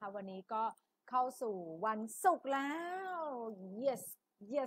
นะคะวันนี้ก็เข้าสู่วันศุกร์แล้ว yes yes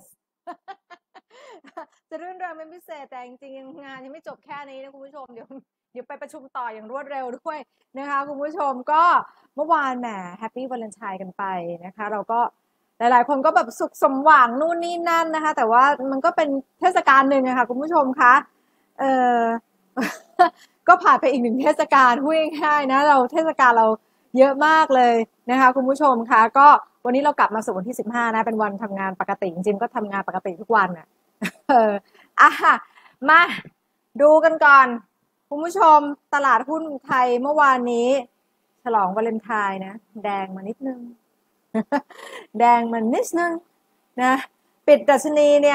จะรื่นเริงเป็นพิเศษแต่จริงๆงานยังไม่จบแค่นี้นะคุณผู้ชมเดี๋ยวไปประชุมต่ออย่างรวดเร็วด้วยนะคะคุณผู้ชมก็เมื่อวานแหมแฮปปี้วาเลนไทน์กันไปนะคะเราก็หลายๆคนก็แบบสุขสมหวังนู่นนี่นั่นนะคะแต่ว่ามันก็เป็นเทศกาลหนึ่งอะค่ะคุณผู้ชมคะเออ ก็ผ่านไปอีกหนึ่งเทศกาลพูดง่ายๆนะเราเทศกาลเราเยอะมากเลยนะคะคุณผู้ชมคะก็วันนี้เรากลับมาสู่วันที่15นะเป็นวันทำงานปกติจริงๆก็ทำงานปกติทุกวันอ่ะอ่ะมาดูกันก่อนคุณผู้ชมตลาดหุ้นไทยเมื่อวานนี้ฉลองวาเลนไทน์นะแดงมานิดนึง แดงมันนิดนึงนะปิดดัชนีเนี่ย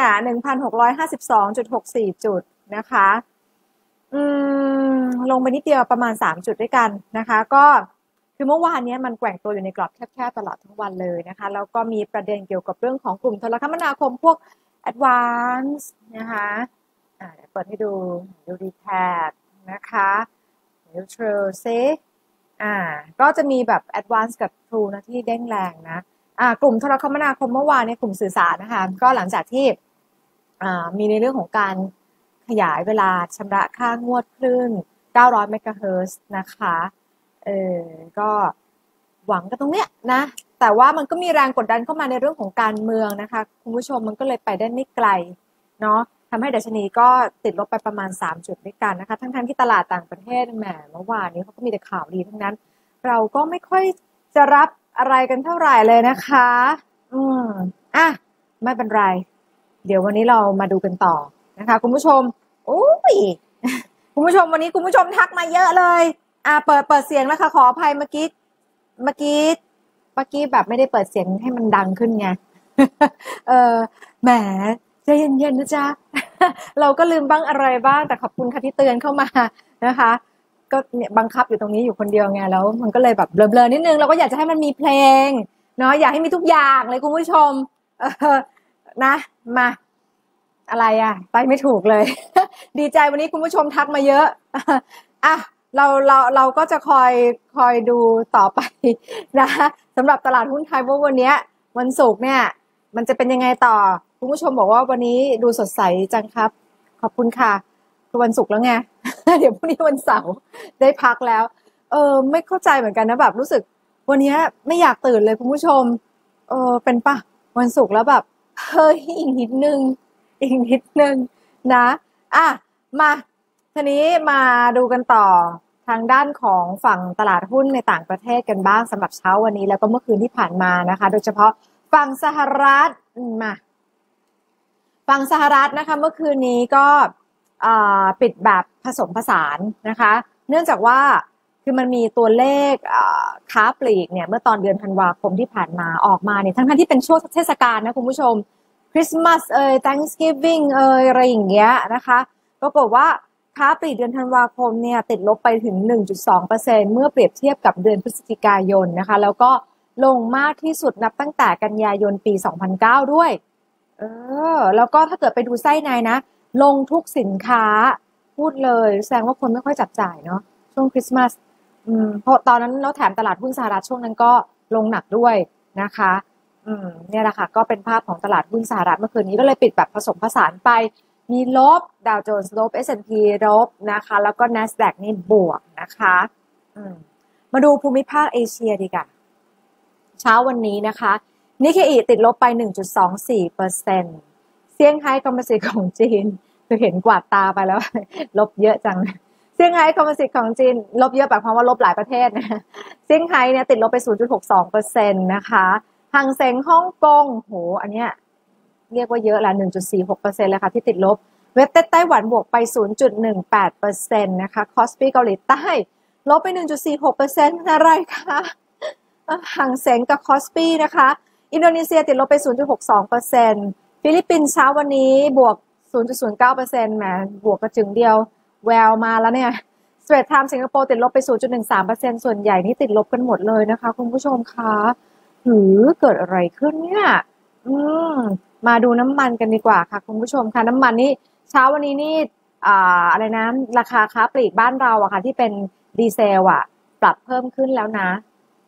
1,652.64 จุดนะคะลงไปนิดเดียวประมาณ3จุดด้วยกันนะคะก็คือเมื่อวานนี้มันแกว่งตัวอยู่ในกรอบแคบๆตลอดทั้งวันเลยนะคะแล้วก็มีประเด็นเกี่ยวกับเรื่องของกลุ่มโทรคมนาคมพวก Advance นะคะเดี๋ยวเปิดให้ดูดีแท็กนะคะNeutral ซิก็จะมีแบบ Advance กับ True นะที่เด้งแรงนะกลุ่มโทรคมนาคมเมื่อวานในกลุ่มสื่อสารนะคะก็หลังจากที่มีในเรื่องของการขยายเวลาชำระค่างวดคลื่น900เมกะเฮิรตซ์นะคะก็หวังกันตรงเนี้ยนะแต่ว่ามันก็มีแรงกดดันเข้ามาในเรื่องของการเมืองนะคะคุณผู้ชมมันก็เลยไปได้ไม่ไกลเนาะทำให้ดัชนีก็ติดลบไปประมาณ3จุดด้วยกันนะคะทั้งที่ตลาดต่างประเทศแหมเมื่อวานนี้เขาก็มีแต่ข่าวดีทั้งนั้นเราก็ไม่ค่อยจะรับอะไรกันเท่าไหร่เลยนะคะไม่เป็นไรเดี๋ยววันนี้เรามาดูกันต่อนะคะคุณผู้ชมคุณผู้ชมวันนี้คุณผู้ชมทักมาเยอะเลยเปิดเสียงแล้วค่ะขออภัยเมื่อกี้แบบไม่ได้เปิดเสียงให้มันดังขึ้นไงแหมใจเย็นๆนะจ๊ะ เราก็ลืมบ้างอะไรบ้างแต่ขอบคุณค่ะที่เตือนเข้ามานะคะก็เนี่ยบังคับอยู่ตรงนี้อยู่คนเดียวไงแล้วมันก็เลยแบบเบลอๆนิดนึงเราก็อยากจะให้มันมีเพลงเนาะอยากให้มีทุกอย่างเลยคุณผู้ชมนะมาอะไรไปไม่ถูกเลย ดีใจวันนี้คุณผู้ชมทักมาเยอะเราก็จะคอยดูต่อไปนะสำหรับตลาดหุ้นไทยว่าวันนี้วันศุกร์เนี่ยมันจะเป็นยังไงต่อคุณผู้ชมบอกว่าวันนี้ดูสดใสจังครับขอบคุณค่ะคือวันศุกร์แล้วไง เดี๋ยวพรุ่งนี้วันเสาร์ได้พักแล้วไม่เข้าใจเหมือนกันนะแบบรู้สึกวันนี้ไม่อยากตื่นเลยคุณผู้ชมเป็นปะวันศุกร์แล้วแบบเฮ้ยอีกนิดนึงนะมาทีนี้มาดูกันต่อทางด้านของฝั่งตลาดหุ้นในต่างประเทศกันบ้างสำหรับเช้าวันนี้แล้วก็เมื่อคืนที่ผ่านมานะคะโดยเฉพาะฝั่งสหรัฐฝั่งสหรัฐนะคะเมื่อคืนนี้ก็ปิดแบบผสมผสานนะคะเนื่องจากว่าคือมันมีตัวเลขค้าปลีกเนี่ยเมื่อตอนเดือนธันวาคมที่ผ่านมาออกมาเนี่ยทั้งที่เป็นช่วงเทศกาลนะคุณผู้ชมคริสต์มาสThanksgiving อะไรอย่างเงี้ยนะคะปรากฏว่าค้าปลีกเดือนธันวาคมเนี่ยติดลบไปถึง 1.2% เมื่อเปรียบเทียบกับเดือนพฤศจิกายนนะคะแล้วก็ลงมากที่สุดนับตั้งแต่กันยายนปี 2009 ด้วยแล้วก็ถ้าเกิดไปดูไส้ในนะลงทุกสินค้าพูดเลยแสดงว่าคนไม่ค่อยจับจ่ายเนาะช่วงคริสต์มาสเพราะตอนนั้นแล้วแถมตลาดหุ้นสหรัฐช่วงนั้นก็ลงหนักด้วยนะคะเนี่ยแหละค่ะก็เป็นภาพของตลาดหุ้นสหรัฐเมื่อคืนนี้ก็เลยปิดแบบผสมผสานไปมีลบดาวโจนส์ลบ S&P ลบนะคะแล้วก็ NASDAQ นี่บวกนะคะมาดูภูมิภาคเอเชียดีกว่าเช้าวันนี้นะคะนิเคอิติดลบไป 1.24% เซี่ยงไฮ้คอมโพสิตของจีนคือเห็นกวาดตาไปแล้ว ลบเยอะจังเซี่ยงไฮ้คอมโพสิตของจีนลบเยอะแบบความว่าลบหลายประเทศนะเซี่ยงไฮ้เนี่ยติดลบไป 0.62% นะคะหังเส็งฮ่องกงโหอันเนี้ยเรียกว่าเยอะละ 1.46% เลยค่ะที่ติดลบเว็บไต้หวันบวกไป 0.18% นะคะคอสปีเกาหลีใต้ลบไป 1.46% อะไรคะหังเส็งกับคอสปีนะคะอินโดนีเซียติดลบไป 0.62% ฟิลิปปินส์เช้าวันนี้บวก 0.09% แหมบวกกระจึงเดียวแววมาแล้วเนี่ยสเตรทไทม์สิงคโปร์ติดลบไป 0.13% ส่วนใหญ่นี่ติดลบกันหมดเลยนะคะคุณผู้ชมคะเกิดอะไรขึ้นเนี่ยมาดูน้ำมันกันดีกว่าค่ะคุณผู้ชมค่ะน้ำมันนี่เช้าวันนี้นี่อะไรนะราคาค้าปลีกบ้านเราอะค่ะที่เป็นดีเซลปรับเพิ่มขึ้นแล้วนะ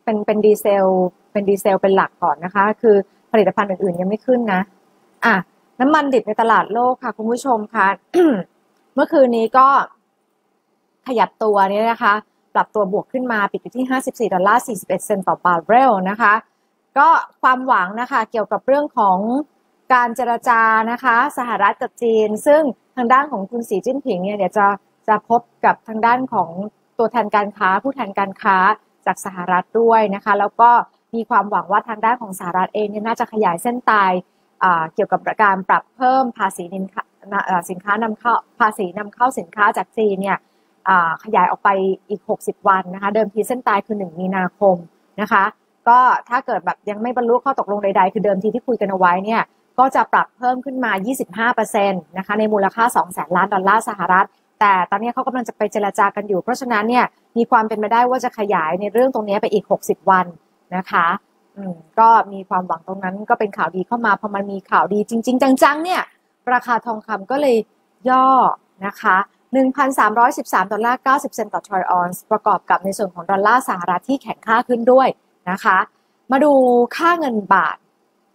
เป็นดีเซลเป็นหลักก่อนนะคะคือผลิตภัณฑ์อื่นๆยังไม่ขึ้นนะน้ำมันดิบในตลาดโลกค่ะคุณผู้ชมค่ะ เมื่อคืนนี้ก็ขยับตัวนี้นะคะปรับตัวบวกขึ้นมาปิดอยู่ที่$54.41ต่อบาร์เรลนะคะก็ความหวังนะคะเกี่ยวกับเรื่องของการเจรจานะคะสหรัฐกับจีนซึ่งทางด้านของคุณสีจิ้นผิงเนี่ยเดี๋ยวจะพบกับทางด้านของตัวแทนการค้าผู้แทนการค้าจากสหรัฐด้วยนะคะแล้วก็มีความหวังว่าทางด้านของสหรัฐเองเนี่ยน่าจะขยายเส้นตายเกี่ยวกับการปรับเพิ่มภาษีสินค้านำเข้าภาษีนำเข้าสินค้าจากจีนเนี่ยขยายออกไปอีก60วันนะคะเดิมทีเส้นตายคือ1มีนาคมนะคะก็ถ้าเกิดแบบยังไม่บรรลุข้อตกลงใดๆคือเดิมทีที่คุยกันเอาไว้เนี่ยก็จะปรับเพิ่มขึ้นมา 25% นะคะในมูลค่า$200,000 ล้านสหรัฐแต่ตอนนี้เขากำลังจะไปเจรจากันอยู่เพราะฉะนั้นเนี่ยมีความเป็นไปได้ว่าจะขยายในเรื่องตรงนี้ไปอีก60วันนะคะก็มีความหวังตรงนั้นก็เป็นข่าวดีเข้ามาพอมันมีข่าวดีจริงๆจังๆเนี่ยราคาทองคำก็เลยย่อนะคะ$1,313.90 ต่อทรอยออนซ์ประกอบกับในส่วนของดอลลาร์สหรัฐที่แข็งค่าขึ้นด้วยนะคะมาดูค่าเงินบาท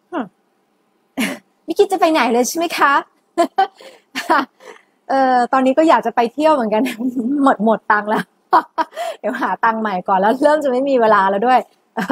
ไม่คิดจะไปไหนเลยใช่ไหมคะ ตอนนี้ก็อยากจะไปเที่ยวเหมือนกัน หมดตังค์แล้ว เดี๋ยวหาตังค์ใหม่ก่อนแล้วเริ่มจะไม่มีเวลาแล้วด้วย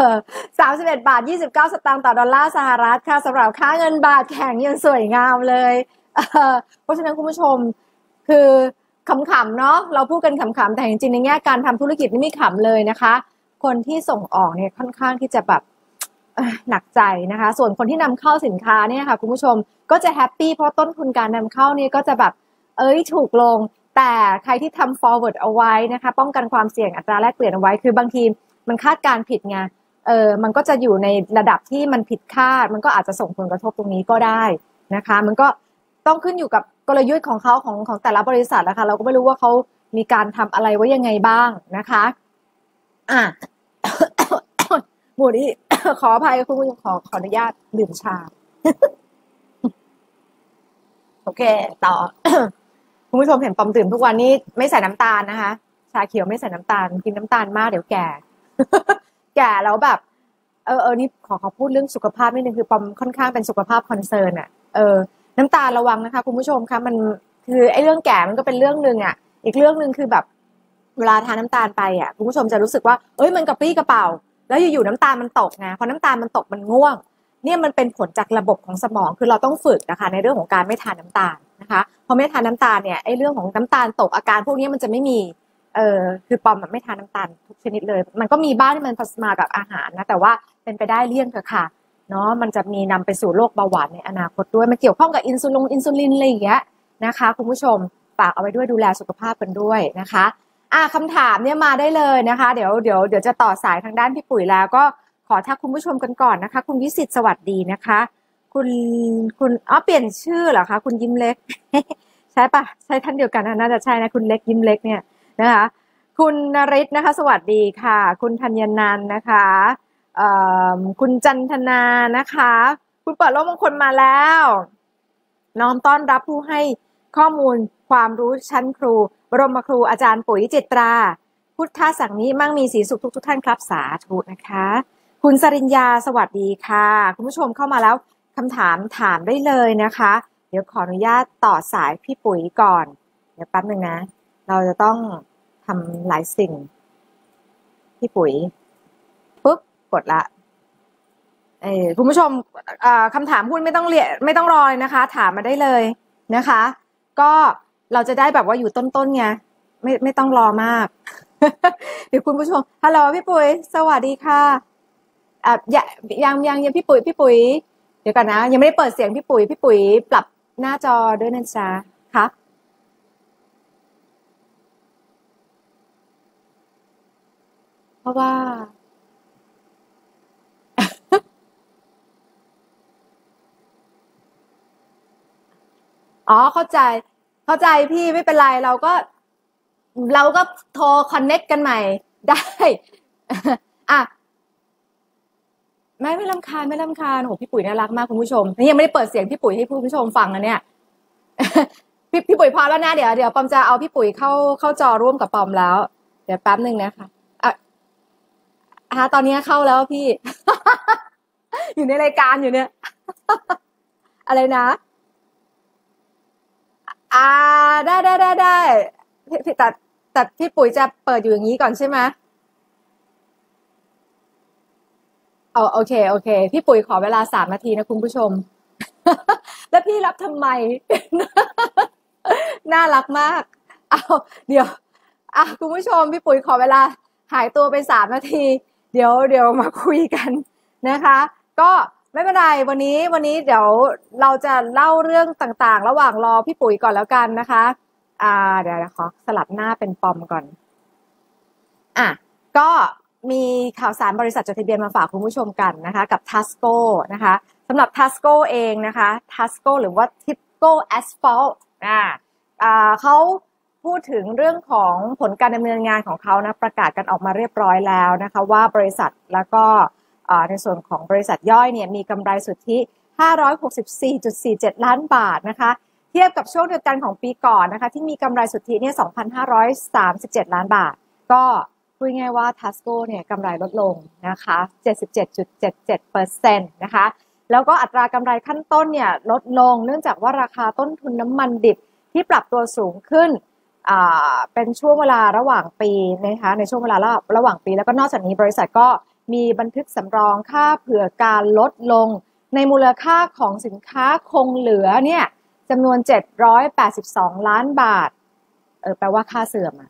$31.29ต่อดอลลาร์สหรัฐค่ะสำหรับค่าเงินบาทแข็งยังสวยงามเลยเพราะฉะนั้นคุณผู้ชมคือขำๆเนาะเราพูดกันขำๆแต่จริงๆในแง่การทำธุรกิจนี่ไม่ขำเลยนะคะคนที่ส่งออกเนี่ยค่อนข้างที่จะแบบหนักใจนะคะส่วนคนที่นำเข้าสินค้าเนี่ยค่ะคุณผู้ชมก็จะแฮปปี้เพราะต้นทุนการนำเข้าเนี่ยก็จะแบบถูกลงแต่ใครที่ทำ forward เอาไว้นะคะป้องกันความเสี่ยงอัตราแลกเปลี่ยนเอาไว้คือบางทีมันคาดการผิดไงมันก็จะอยู่ในระดับที่มันผิดคาดมันก็อาจจะส่งผลกระทบตรงนี้ก็ได้นะคะมันก็ต้องขึ้นอยู่กับกลยุทธ์ของเขาของแต่ละบริษัทนะคะเราก็ไม่รู้ว่าเขามีการทำอะไรไว้ยังไงบ้างนะคะหมูนี่ ขออภัยคุณผู้ชมขออนุญาตดื่มชา โอเคต่อ คุณผู้ชมเห็นปอมดื่มทุกวันนี้ไม่ใส่น้ำตาลนะคะชาเขียวไม่ใส่น้ำตาลกินน้ำตาลมากเดี๋ยวแก่ แก่แล้วแบบนี่ขอพูดเรื่องสุขภาพนิดนึงคือปอมค่อนข้างเป็นสุขภาพคอนเซิร์นน้ำตาลระวังนะคะคุณผู้ชมคะมันคือไอ้เรื่องแก่มันก็เป็นเรื่องนึงอ่ะอีกเรื่องนึงคือแบบเวลาทานน้ำตาลไปอ่ะคุณผู้ชมจะรู้สึกว่ามันกระปรี้กระเป๋าแล้วอยู่ๆน้ำตาลมันตกไงพอน้ำตาลมันตกมันง่วงเนี่ยมันเป็นผลจากระบบของสมองคือเราต้องฝึกนะคะในเรื่องของการไม่ทานน้ำตาลนะคะพอไม่ทานน้ำตาลเนี่ยไอ้เรื่องของน้ำตาลตกอาการพวกนี้มันจะไม่มีคือปอมไม่ทานน้ำตาลทุกชนิดเลยมันก็มีบ้างที่มันผสมมากับอาหารนะแต่ว่าเป็นไปได้เลี่ยงเถอะค่ะเนาะมันจะมีนำไปสู่โรคเบาหวานในอนาคตด้วยมันเกี่ยวข้องกับอินซูลินอะไรอย่างเงี้ยนะคะคุณผู้ชมฝากเอาไว้ด้วยดูแลสุขภาพกันด้วยนะคะคำถามเนี่ยมาได้เลยนะคะเดี๋ยวจะต่อสายทางด้านพี่ปุ๋ยแล้วก็ขอทักคุณผู้ชมกันก่อนนะคะคุณวิสิตสวัสดีนะคะคุณเปลี่ยนชื่อเหรอคะคุณยิ้มเล็ก ใช่ปะใช่ท่านเดียวกันน่าจะใช่นะคุณเล็กยิ้มเล็กเนี่ยนะคะคุณนริศนะคะสวัสดีค่ะคุณธัญนันท์นะคะคุณจันทนานะคะคุณเปิดโลกมงคลมาแล้วน้อมต้อนรับผู้ให้ข้อมูลความรู้ชั้นครูบรมครูอาจารย์ปุ๋ยจิตราพุทธสั่งนี้มั่งมีสีสุขทุกท่านครับสาธุนะคะคุณสริญญาสวัสดีค่ะคุณผู้ชมเข้ามาแล้วคำถามถามได้เลยนะคะเดี๋ยวขออนุญาตต่อสายพี่ปุ๋ยก่อนเดี๋ยวแป๊บนึงนะเราจะต้องทำหลายสิ่งพี่ปุ๋ยปุ๊บกดละคุณผู้ชมคำถามพูดไม่ต้องรอเลยนะคะถามมาได้เลยนะคะก็เราจะได้แบบว่าอยู่ต้นๆไงไม่ต้องรอมาก เดี๋ยวคุณผู้ชมฮัลโหลพี่ปุ๋ยสวัสดีค่ะยังพี่ปุ๋ยเดี๋ยวก่อนนะยังไม่ได้เปิดเสียงพี่ปุ๋ยปรับหน้าจอด้วยนะจ๊ะครับเพราะว่าเข้าใจพี่ไม่เป็นไรเราก็โทรคอนเน็กกันใหม่ได้ อ่ะไม่รำคาญโหพี่ปุ๋ยน่ารักมากคุณผู้ชมนี่ยังไม่ได้เปิดเสียงพี่ปุ๋ยให้ผู้ชมฟังนะเนี่ย พี่ปุ๋ยพอแล้วนะเดี๋ยวปอมจะเอาพี่ปุ๋ยเข้าจอร่วมกับปอมแล้วเดี๋ยวแป๊บนึงนะคะตอนนี้เข้าแล้วพี่ อยู่ในรายการอยู่เนี่ย อะไรนะอ่าได้พี่แต่พี่ปุ๋ยจะเปิดอยู่อย่างนี้ก่อนใช่ไหมโอเคพี่ปุ๋ยขอเวลา3 นาทีนะคุณผู้ชมแล้วพี่รับทำไมน่ารักมากเอาเดี๋ยวคุณผู้ชมพี่ปุ๋ยขอเวลาหายตัวไป3 นาทีเดี๋ยวมาคุยกันนะคะก็ไม่เป็นไรวันนี้เดี๋ยวเราจะเล่าเรื่องต่างๆระหว่างรอพี่ปุ๋ยก่อนแล้วกันนะคะเดี๋ยวขอสลับหน้าเป็นปอมก่อน อ่ะก็มีข่าวสารบริษัทจดทะเบียนมาฝากคุณผู้ชมกันนะคะกับ Tasco นะคะสำหรับ Tasco เองนะคะ Tasco หรือว่า Tipco Asphalt เขาพูดถึงเรื่องของผลการดำเนินงานของเขานะประกาศกันออกมาเรียบร้อยแล้วนะคะว่าบริษัทแล้วก็ในส่วนของบริษัทย่อยเนี่ยมีกำไรสุทธิ 564.47 ล้านบาทนะคะเทียบกับช่วงเดียวกันของปีก่อนนะคะที่มีกำไรสุทธิเนี่ย 2,537 ล้านบาทก็พูดง่ายว่า Tasco เนี่ยกำไรลดลงนะคะ 77.77% นะคะแล้วก็อัตรากำไรขั้นต้นเนี่ยลดลงเนื่องจากว่าราคาต้นทุนน้ำมันดิบที่ปรับตัวสูงขึ้นเป็นช่วงเวลาระหว่างปีนะคะในช่วงเวลาระหว่างปีแล้วก็นอกจากนี้บริษัทก็มีบันทึกสำรองค่าเผื่อการลดลงในมูลค่าของสินค้าคงเหลือเนี่ยจำนวน782ล้านบาทแปลว่าค่าเสื่อม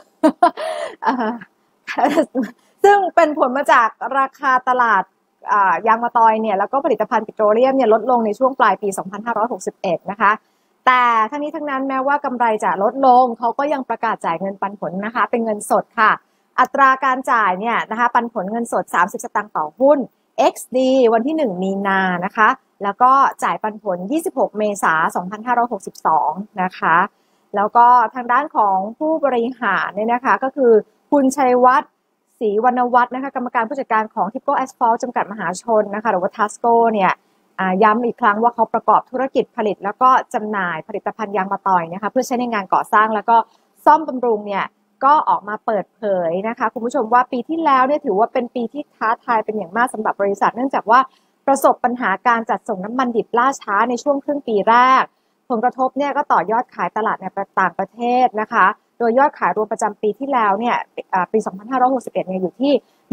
ซึ่งเป็นผลมาจากราคาตลาดยางมะตอยเนี่ยแล้วก็ผลิตภัณฑ์ปิโตรเลียมเนี่ยลดลงในช่วงปลายปี 2561 นะคะแต่ทั้งนี้ทั้งนั้นแม้ว่ากำไรจะลดลงเขาก็ยังประกาศจ่ายเงินปันผลนะคะเป็นเงินสดค่ะอัตราการจ่ายเนี่ยนะคะปันผลเงินสด30 สตางค์ต่อหุ้น XD วันที่1 มีนานะคะแล้วก็จ่ายปันผล26 เมษายน 2562 นะคะแล้วก็ทางด้านของผู้บริหารเนี่ยนะคะก็คือคุณชัยวัฒน์ศรีวรรณวัฒน์นะคะกรรมการผู้จัดการของ Tipco Asphalt จำกัดมหาชนนะคะหรือว่า Tasco เนี่ยย้ำอีกครั้งว่าเขาประกอบธุรกิจผลิตแล้วก็จำหน่ายผลิตภัณฑ์ยางมะตอยนะคะเพื่อใช้ในงานก่อสร้างแล้วก็ซ่อมบำรุงเนี่ยก็ออกมาเปิดเผยนะคะคุณผู้ชมว่าปีที่แล้วเนี่ยถือว่าเป็นปีที่ท้าทายเป็นอย่างมากสำหรับบริษัทเนื่องจากว่าประสบปัญหาการจัดส่งน้ำมันดิบล่าช้าในช่วงครึ่งปีแรกผลกระทบเนี่ยก็ต่อยอดขายตลาดในต่างประเทศนะคะโดยยอดขายรวมประจำปีที่แล้วเนี่ยปี 2561 เนี่ยอยู่ที่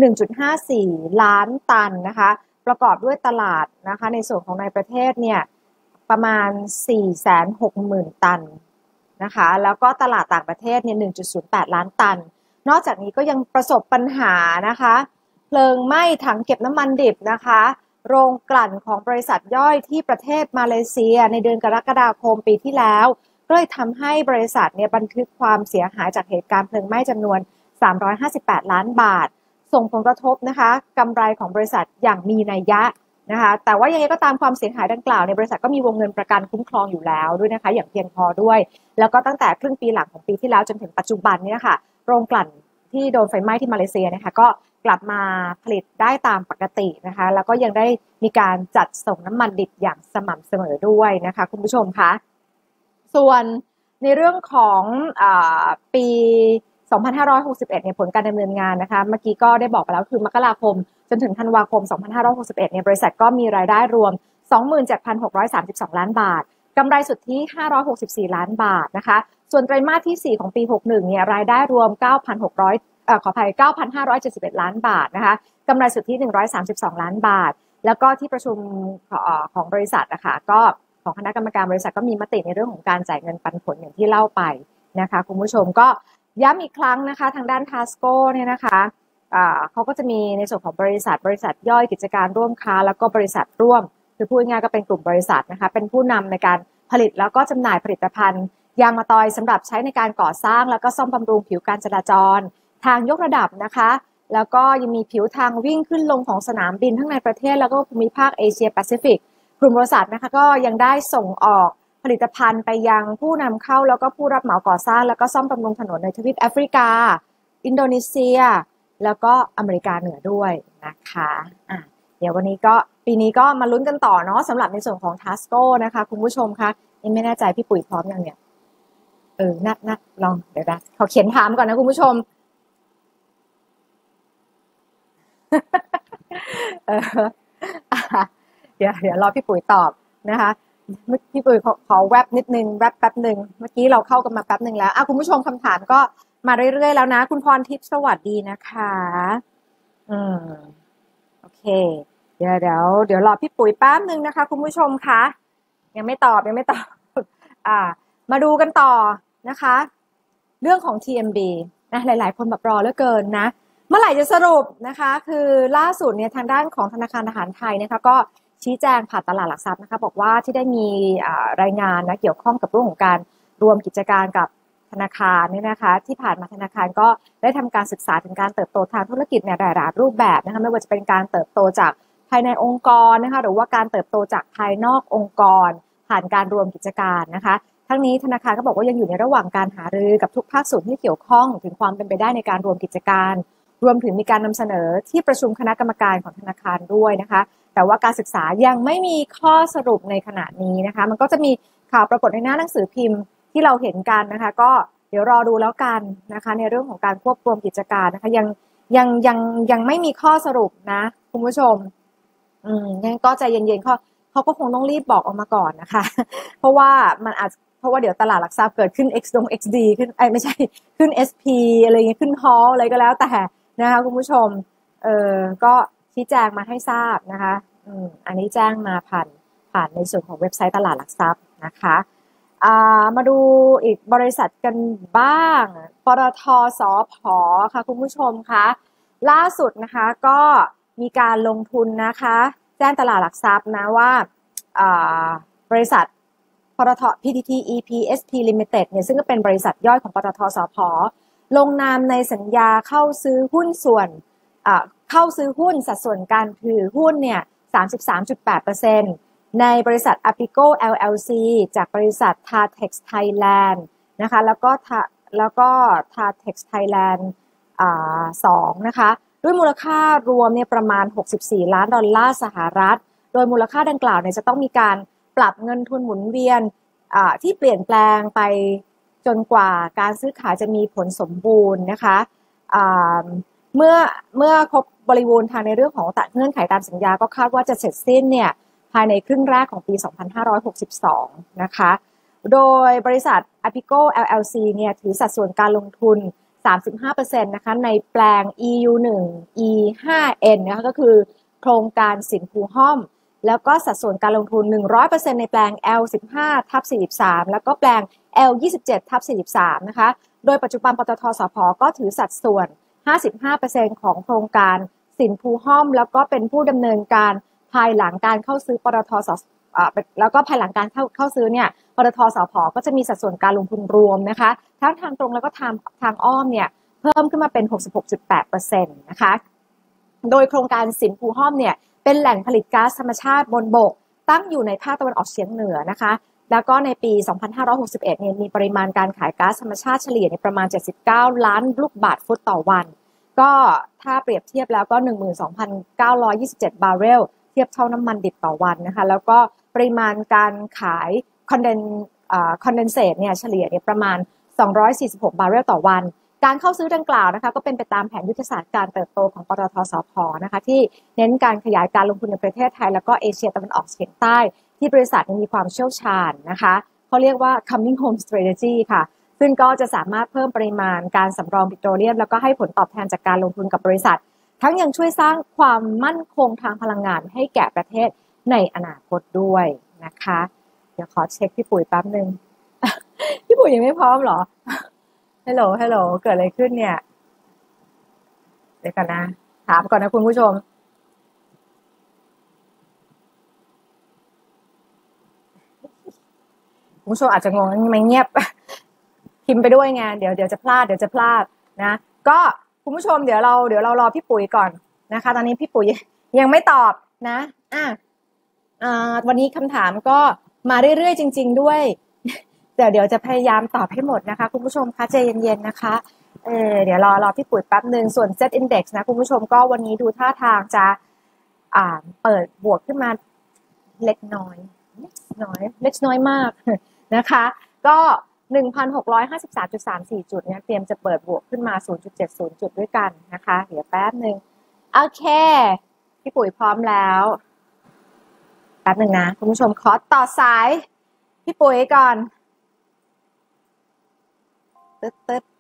1.54 ล้านตันนะคะประกอบด้วยตลาดนะคะในส่วนของในประเทศเนี่ยประมาณ 460,000 ตันนะคะแล้วก็ตลาดต่างประเทศเนี่ย 1.08 ล้านตันนอกจากนี้ก็ยังประสบปัญหานะคะเพลิงไหม้ถังเก็บน้ำมันดิบนะคะโรงกลั่นของบริษัทย่อยที่ประเทศมาเลเซียในเดือนกรกฎาคมปีที่แล้วก็เลยทำให้บริษัทเนี่ยบันทึกความเสียหายจากเหตุการณ์เพลิงไหม้จำนวน358 ล้านบาทส่งผลกระทบนะคะกำไรของบริษัทอย่างมีนัยยะนะคะแต่ว่ายังไงก็ตามความเสียหายดังกล่าวในบริษัทก็มีวงเงินประกันคุ้มครองอยู่แล้วด้วยนะคะอย่างเพียงพอด้วยแล้วก็ตั้งแต่ครึ่งปีหลังของปีที่แล้วจนถึงปัจจุบันเนี่ยค่ะโรงกลั่นที่โดนไฟไหม้ที่มาเลเซียนะคะก็กลับมาผลิตได้ตามปกตินะคะแล้วก็ยังได้มีการจัดส่งน้ำมันดิบอย่างสม่ำเสมอด้วยนะคะคุณผู้ชมคะส่วนในเรื่องของปี 2561 เนี่ยผลการดำเนินงานนะคะเมื่อกี้ก็ได้บอกไปแล้วคือมกราคมจนถึงธันวาคม 2561 เนี่ยบริษัทก็มีรายได้รวม 27,632 ล้านบาทกำไรสุทธิ 564 ล้านบาทนะคะส่วนไตรมาสที่ 4 ของปี 61 เนี่ยรายได้รวม ขออภัย 9,571 ล้านบาทนะคะกำไรสุทธิ 132 ล้านบาทแล้วก็ที่ประชุมของบริษัทนะคะก็ของคณะกรรมการบริษัทก็มีมติในเรื่องของการจ่ายเงินปันผลอย่างที่เล่าไปนะคะคุณผู้ชมก็ย้ำอีกครั้งนะคะทางด้าน Tasco เนี่ยนะคะเขาก็จะมีในส่วนของบริษัทย่อยกิจการร่วมค้าแล้วก็บริษัทร่วมคือพูดง่ายก็เป็นกลุ่มบริษัทนะคะเป็นผู้นำในการผลิตแล้วก็จำหน่ายผลิตภัณฑ์ยางมะตอยสำหรับใช้ในการก่อสร้างแล้วก็ซ่อมบำรุงผิวการจราจรทางยกระดับนะคะแล้วก็ยังมีผิวทางวิ่งขึ้นลงของสนามบินทั้งในประเทศแล้วก็ภูมิภาคเอเชียแปซิฟิกกลุ่มบริษัทนะคะก็ยังได้ส่งออกผลิตภัณฑ์ไปยังผู้นำเข้าแล้วก็ผู้รับเหมาก่อสร้างแล้วก็ซ่อมบำรุงถนนในทวีปแอฟริกาอินโดนีเซียแล้วก็อเมริกาเหนือด้วยนะคะเดี๋ยววันนี้ก็ปีนี้ก็มาลุ้นกันต่อเนาะสำหรับในส่วนของ Tasco นะคะคุณผู้ชมคะยังไม่แน่ใจพี่ปุ๋ยพร้อมยังเนี่ยนัดลองเดี๋ยวนะขอเขียนถามก่อนนะคุณผู้ชมเอออ่ะเดี๋ยวรอพี่ปุ๋ยตอบนะคะพี่ปุ๋ยขอแวบนิดนึงแวบแป๊บหนึ่งเมื่อกี้เราเข้ากันมาแป๊บหนึ่งแล้วคุณผู้ชมคำถามก็มาเรื่อยๆแล้วนะคุณพรทิพย์สวัสดีนะคะอืมโอเคเดี๋ยวรอพี่ปุ๋ยแป๊บหนึ่งนะคะคุณผู้ชมคะยังไม่ตอบอ่ามาดูกันต่อนะคะเรื่องของ TMB นะหลายๆคนแบบรอเหลือเกินนะเมื่อไหร่จะสรุปนะคะคือล่าสุดเนี่ยทางด้านของธนาคารทหารไทยนะคะก็ชี้แจงผ่านตลาดหลักทรัพย์นะคะบอกว่าที่ได้มีรายงานนะเกี่ยวข้องกับเรื่องของการรวมกิจการกับธนาคารเนี่ยนะคะที่ผ่านมาธนาคารก็ได้ทำการศึกษาถึงการเติบโตทางธุรกิจในหลายๆรูปแบบนะคะไม่ว่าจะเป็นการเติบโตจากภายในองค์กรนะคะหรือว่าการเติบโตจากภายนอกองค์กรผ่านการรวมกิจการนะคะทั้งนี้ธนาคารก็บอกว่ายังอยู่ในระหว่างการหารือกับทุกภาคส่วนที่เกี่ยวข้องถึงความเป็นไปได้ในการรวมกิจการรวมถึงมีการนำเสนอที่ประชุมคณะกรรมการของธนาคารด้วยนะคะแต่ว่าการศึกษายังไม่มีข้อสรุปในขณะนี้นะคะมันก็จะมีข่าวปรากฏในหน้าหนังสือพิมพ์ที่เราเห็นกันนะคะก็เดี๋ยวรอดูแล้วกันนะคะในเรื่องของการควบรวมกิจการนะคะยังไม่มีข้อสรุปนะคุณผู้ชมงั้นก็ใจเย็นๆเขาก็คงต้องรีบบอกออกมาก่อนนะคะเพราะว่าเดี๋ยวตลาดหลักทรัพย์เกิดขึ้น XD ขึ้นไม่ใช่ขึ้น SP อะไรเงี้ยขึ้นฮอลอะไรก็แล้วแต่นะคะคุณผู้ชมก็ชี้แจงมาให้ทราบนะคะอันนี้แจ้งมาผ่านในส่วนของเว็บไซต์ตลาดหลักทรัพย์นะคะมาดูอีกบริษัทกันบ้างปตท.สผ.ค่ะคุณผู้ชมคะล่าสุดนะคะก็มีการลงทุนนะคะแจ้งตลาดหลักทรัพย์นะว่าบริษัทปตท. PTT EPSP Limited เนี่ยซึ่งก็เป็นบริษัทย่อยของปตท.สผ.ลงนามในสัญญาเข้าซื้อหุ้นสัดส่วนการถือหุ้นเนี่ย 33.8%ในบริษัท Apico LLC จากบริษัท Tartex Thailand นะคะแล้วก็ Tartex Thailand 2นะคะด้วยมูลค่ารวมเนี่ยประมาณ$64 ล้านสหรัฐโดยมูลค่าดังกล่าวเนี่ยจะต้องมีการปรับเงินทุนหมุนเวียนที่เปลี่ยนแปลงไปจนกว่าการซื้อขายจะมีผลสมบูรณ์นะคะเมื่อครบบริบูรณ์ทางในเรื่องของเงื่อนไขตามสัญญาก็คาดว่าจะเสร็จสิ้นเนี่ยภายในครึ่งแรกของปี 2562 นะคะโดยบริษัท Apico LLC เนี่ยถือสัดส่วนการลงทุน 35% นะคะในแปลง EU1 E5N นะคะก็คือโครงการสินคูห้อมแล้วก็สัดส่วนการลงทุน 100% ในแปลง L15/43 แล้วก็แปลง L27/43 นะคะโดยปัจจุบันปตท.สผ.ก็ถือสัดส่วน 55% ของโครงการสินคูห้อมแล้วก็เป็นผู้ดำเนินการภายหลังการเข้าซื้อปตท.แล้วก็ภายหลังการเข้าซื้อเนี่ยปตท.สผ.ก็จะมีสัดส่วนการลงทุนรวมนะคะทั้งทางตรงแล้วก็ทางอ้อมเนี่ยเพิ่มขึ้นมาเป็น 66.8% นะคะโดยโครงการสินคูห้อมเนี่ยเป็นแหล่งผลิตก๊าซธรรมชาติบนบกตั้งอยู่ในภาคตะวันออกเฉียงเหนือนะคะแล้วก็ในปี 2561 เนี่ยมีปริมาณการขายก๊าซธรรมชาติเฉลี่ยในประมาณ 79 ล้านลูกบาศก์ฟุตต่อวันก็ถ้าเปรียบเทียบแล้วก็ 12,927 บาร์เรลเทียบเท่าน้ำมันดิบต่อวันนะคะแล้วก็ปริมาณการขายคอนเดนเซตเนี่ยเฉลี่ยเนี่ยประมาณ 246 บาร์เรลต่อวันการเข้าซื้อดังกล่าวนะคะก็เป็นไปตามแผนยุทธศาสตร์การเติบโตของปตท.สผ.นะคะที่เน้นการขยายการลงทุนในประเทศไทยแล้วก็เอเชียตะวันออกเฉียงใต้ที่บริษัทมีความเชี่ยวชาญนะคะเขาเรียกว่า coming home strategy ค่ะซึ่งก็จะสามารถเพิ่มปริมาณการสำรองปิโตรเลียมแล้วก็ให้ผลตอบแทนจากการลงทุนกับบริษัททั้งยังช่วยสร้างความมั่นคงทางพลังงานให้แก่ประเทศในอนาคตด้วยนะคะเดี๋ยวขอเช็คพี่ปุ๋ยแป๊บนึง พี่ปุ๋ยยังไม่พร้อมเหรอฮัลโหลเกิดอะไรขึ้นเนี่ยเดี๋ยวกันนะถามก่อนนะคุณผู้ชมคุณผู้ชมอาจจะงงไม่เงียบพิมพ์ไปด้วยไงเดี๋ยวจะพลาดนะก็คุณผู้ชมเดี๋ยวเรารอพี่ปุ๋ยก่อนนะคะตอนนี้พี่ปุ๋ยยังไม่ตอบนะวันนี้คำถามก็มาเรื่อยๆจริงๆด้วยเดี๋ยวจะพยายามตอบให้หมดนะคะคุณผู้ชมคะใจเย็นๆนะคะเดี๋ยวรอพี่ปุ๋ยแป๊บนึงส่วน Z Index นะคุณผู้ชมก็วันนี้ดูท่าทางจะเปิดบวกขึ้นมาเล็กน้อยมากนะคะก็ 1,653.34 จุดเนี่ยเตรียมจะเปิดบวกขึ้นมา 0.70 จุดด้วยกันนะคะเดี๋ยวแป๊บนึงโอเคพี่ปุ๋ยพร้อมแล้วแป๊บหนึ่งนะคุณผู้ชมขอต่อสายพี่ปุ๋ยก่อนตึ๊ด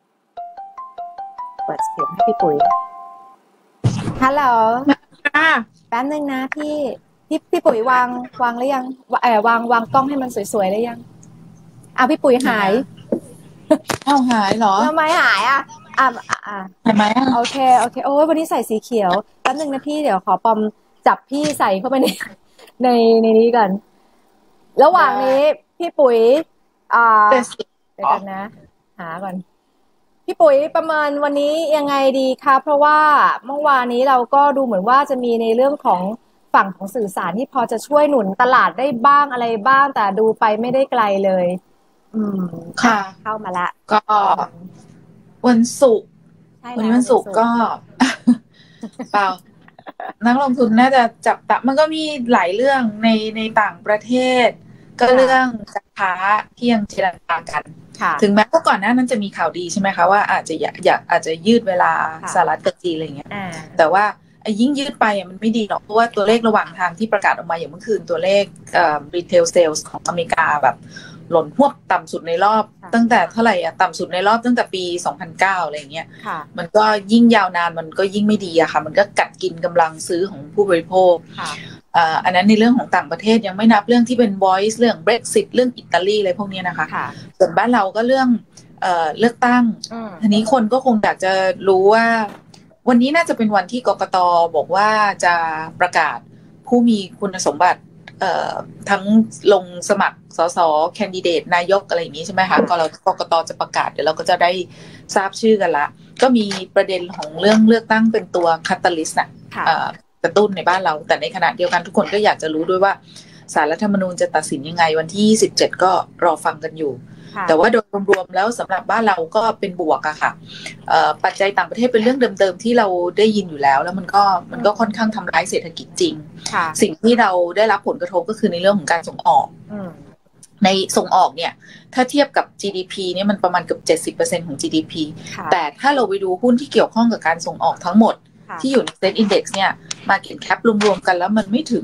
เปิดเสียงให้พี่ปุ๋ยฮัลโหลแป๊บหนึ่งนะพี่ปุ๋ยวางหรือยังวางกล้องให้มันสวยๆได้ยังพี่ปุ๋ยหายหายเหรอทำไมหายทำไมโอเคโอ้ยวันนี้ใส่สีเขียวแป๊บนึงนะพี่เดี๋ยวขอปอมจับพี่ใส่เข้าไปในนี้กันระหว่างนี้พี่ปุ๋ยเดี๋ยวกันนะหาก่อนพี่ปุ๋ยประเมินวันนี้ยังไงดีคะเพราะว่าเมื่อวานนี้เราก็ดูเหมือนว่าจะมีในเรื่องของฝั่งของสื่อสารที่พอจะช่วยหนุนตลาดได้บ้างอะไรบ้างแต่ดูไปไม่ได้ไกลเลยค่ะเข้ามาละก็วันศุกร์วันนี้วันศุกร์ก็เปล่านักลงทุนน่าจะจับตามันก็มีหลายเรื่องในต่างประเทศก็เรื่องการค้าที่ยังเจรจากันถึงแม้ว่าก่อนหน้านั้นจะมีข่าวดีใช่ไหมคะว่าอาจจะยืดเวลาสหรัฐกับจีนอะไรเงี้ยแต่ว่ายิ่งยืดไปมันไม่ดีหรอกเพราะว่าตัวเลขระหว่างทางที่ประกาศออกมาอย่างเมื่อคืนตัวเลขretail sales ของอเมริกาแบบหล่นหวบต่ำสุดในรอบตั้งแต่เท่าไหร่ต่ำสุดในรอบตั้งแต่ปี 2009 อะไรเงี้ยมันก็ยิ่งยาวนานมันก็ยิ่งไม่ดีอะค่ะมันก็กัดกินกำลังซื้อของผู้บริโภคอันนั้นในเรื่องของต่างประเทศยังไม่นับเรื่องที่เป็น voice เรื่อง Brexit เรื่องอิตาลีอะไรพวกนี้นะคะส่วนบ้านเราก็เรื่องเลือกตั้งทีนี้คนก็คงอยากจะรู้ว่าวันนี้น่าจะเป็นวันที่กกต.บอกว่าจะประกาศผู้มีคุณสมบัติทั้งลงสมัครสสแคนดิเดตนายกอะไรอย่างนี้ใช่ไหมคะกกต.จะประกาศเดี๋ยวเราก็จะได้ทราบชื่อกันละก็มีประเด็นของเรื่องเลือกตั้งเป็นตัวคาตาลิสต์กระตุ้นในบ้านเราแต่ในขณะเดียวกันทุกคนก็อยากจะรู้ด้วยว่าศาลรัฐธรรมนูญจะตัดสินยังไงวันที่27ก็รอฟังกันอยู่แต่ว่าโดยรวมๆแล้วสำหรับบ้านเราก็เป็นบวกอะค่ะปัจจัยต่างประเทศเป็นเรื่องเดิมๆที่เราได้ยินอยู่แล้วมันก็ค่อนข้างทำร้ายเศรษฐกิจจริงสิ่งที่เราได้รับผลกระทบก็คือในเรื่องของการส่งออกในส่งออกเนี่ยถ้าเทียบกับ GDP เนี่ยมันประมาณเกือบ70% ของ GDP แต่ถ้าเราไปดูหุ้นที่เกี่ยวข้องกับการส่งออกทั้งหมดที่อยู่ใน Set Index เนี่ย Market Cap รวมๆกันแล้วมันไม่ถึง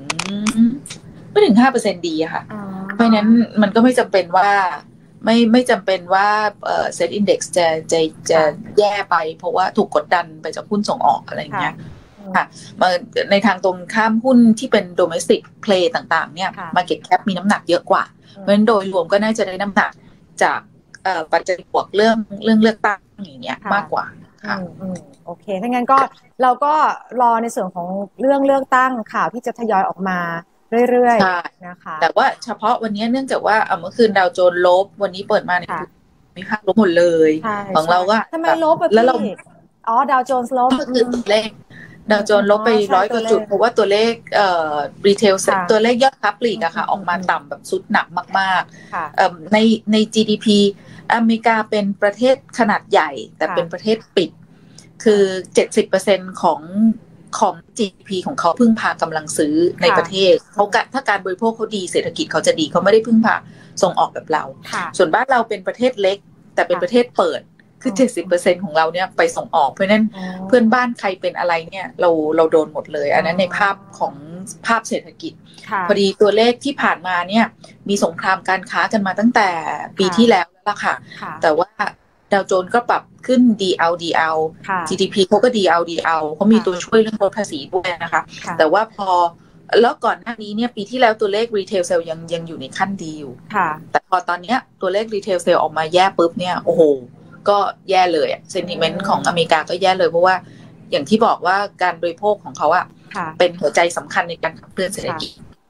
5% ดีอะค่ะเพราะนั้นมันก็ไม่จำเป็นว่าไม่จำเป็นว่าSet Index จะแย่ไปเพราะว่าถูกกดดันไปจากหุ้นส่งออกอะไรอย่างเงี้ยค่ะในทางตรงข้ามหุ้นที่เป็น domestic play ต่างๆเนี่ย market cap มีน้ำหนักเยอะกว่าเพราะฉะนั้นโดยรวมก็น่าจะได้น้ำหนักจากปัจจัยบวกเรื่องเลือกตั้งอย่างเงี้ยมากกว่าค่ะโอเคถ้างั้นก็เราก็รอในส่วนของเรื่องเลือกตั้งข่าวที่จะทยอยออกมาเรื่อยๆนะคะแต่ว่าเฉพาะวันนี้เนื่องจากว่าเมื่อคืนดาวโจนส์ลบวันนี้เปิดมาในมีภาพลบหมดเลยของเราก็ทำไมลบแล้วเราดาวโจนส์ลบก็คือเลขดาวโจนส์ลบไป100 กว่าจุดเพราะว่าตัวเลขรีเทลตัวเลขยอดค้าปลีกอะค่ะออกมาต่ำแบบสุดหนักมากๆใน GDP อเมริกาเป็นประเทศขนาดใหญ่แต่เป็นประเทศปิดคือ 70% ของ GDP ของเขาพึ่งพากำลังซื้อในประเทศเขาถ้าการบริโภคเขาดีเศรษฐกิจเขาจะดีเขาไม่ได้พึ่งพาส่งออกแบบเราส่วนบ้านเราเป็นประเทศเล็กแต่เป็นประเทศเปิดคือ 70% ของเราเนี่ยไปส่งออกเพราะนั้นเพื่อนบ้านใครเป็นอะไรเนี่ยเราโดนหมดเลยอันนั้นในภาพของภาพเศรษฐกิจพอดีตัวเลขที่ผ่านมาเนี่ยมีสงครามการค้ากันมาตั้งแต่ปีที่แล้วแล้วค่ะแต่ว่าดาวโจนส์ก็ปรับขึ้น DL GDP เขาก็ DL เขามีตัวช่วยเรื่องลดภาษีด้วยนะคะแต่ว่าพอแล้วก่อนหน้านี้เนี่ยปีที่แล้วตัวเลข Retail Sale ยังอยู่ในขั้นดีอยู่แต่พอตอนนี้ตัวเลข Retail Sale ออกมาแย่ปุ๊บเนี่ยโอ้โหก็แย่เลยอะ sentiment ของอเมริกาก็แย่เลยเพราะว่าอย่างที่บอกว่าการบริโภคของเขาอะเป็นหัวใจสำคัญในการขับเคลื่อนเศรษฐกิจ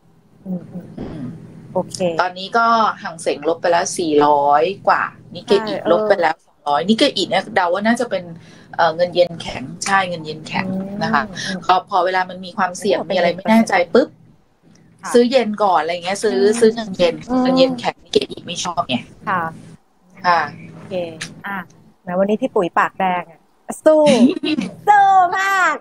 โอเคตอนนี้ก็ห่างเส็งลบไปแล้ว400กว่านิเกอิลบไปแล้ว200นิเกอิเนี่ยเดาว่าน่าจะเป็นเงินเยนแข็งใช่เงินเยนแข็งนะคะพอเวลามันมีความเสี่ยงมีอะไรไม่แน่ใจปุ๊บซื้อเยนก่อนอะไรเงี้ยซื้อเงินเยนแข็งนิเกอิไม่ชอบไงค่ะโอเคแม้วันนี้พี่ปุ๋ยปากแดงสู้มาก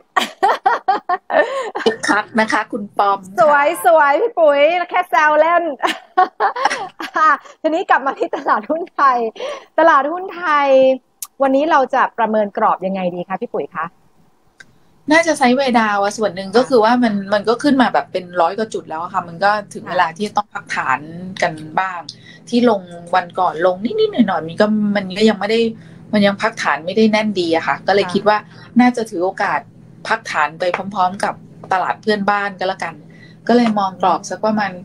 คักนะคะคุณปอมสวยพี่ปุ๋ยแค่แซวเล่นทีนี้กลับมาที่ตลาดหุ้นไทยวันนี้เราจะประเมินกรอบยังไงดีคะพี่ปุ๋ยคะน่าจะไซด์เวย์ดาวน์ส่วนหนึ่งก็คือว่ามันก็ขึ้นมาแบบเป็น100 กว่าจุดแล้วค่ะมันก็ถึงเวลาที่ต้องพักฐานกันบ้างที่ลงวันก่อนลงนิดๆหน่อยๆมันก็ยังไม่ได้มันยังพักฐานไม่ได้แน่นดีอะค่ะก็เลยคิดว่าน่าจะถือโอกาสพักฐานไปพร้อมๆกับตลาดเพื่อนบ้านก็แล้วกันก็เลยมองกรอบสักประมาณ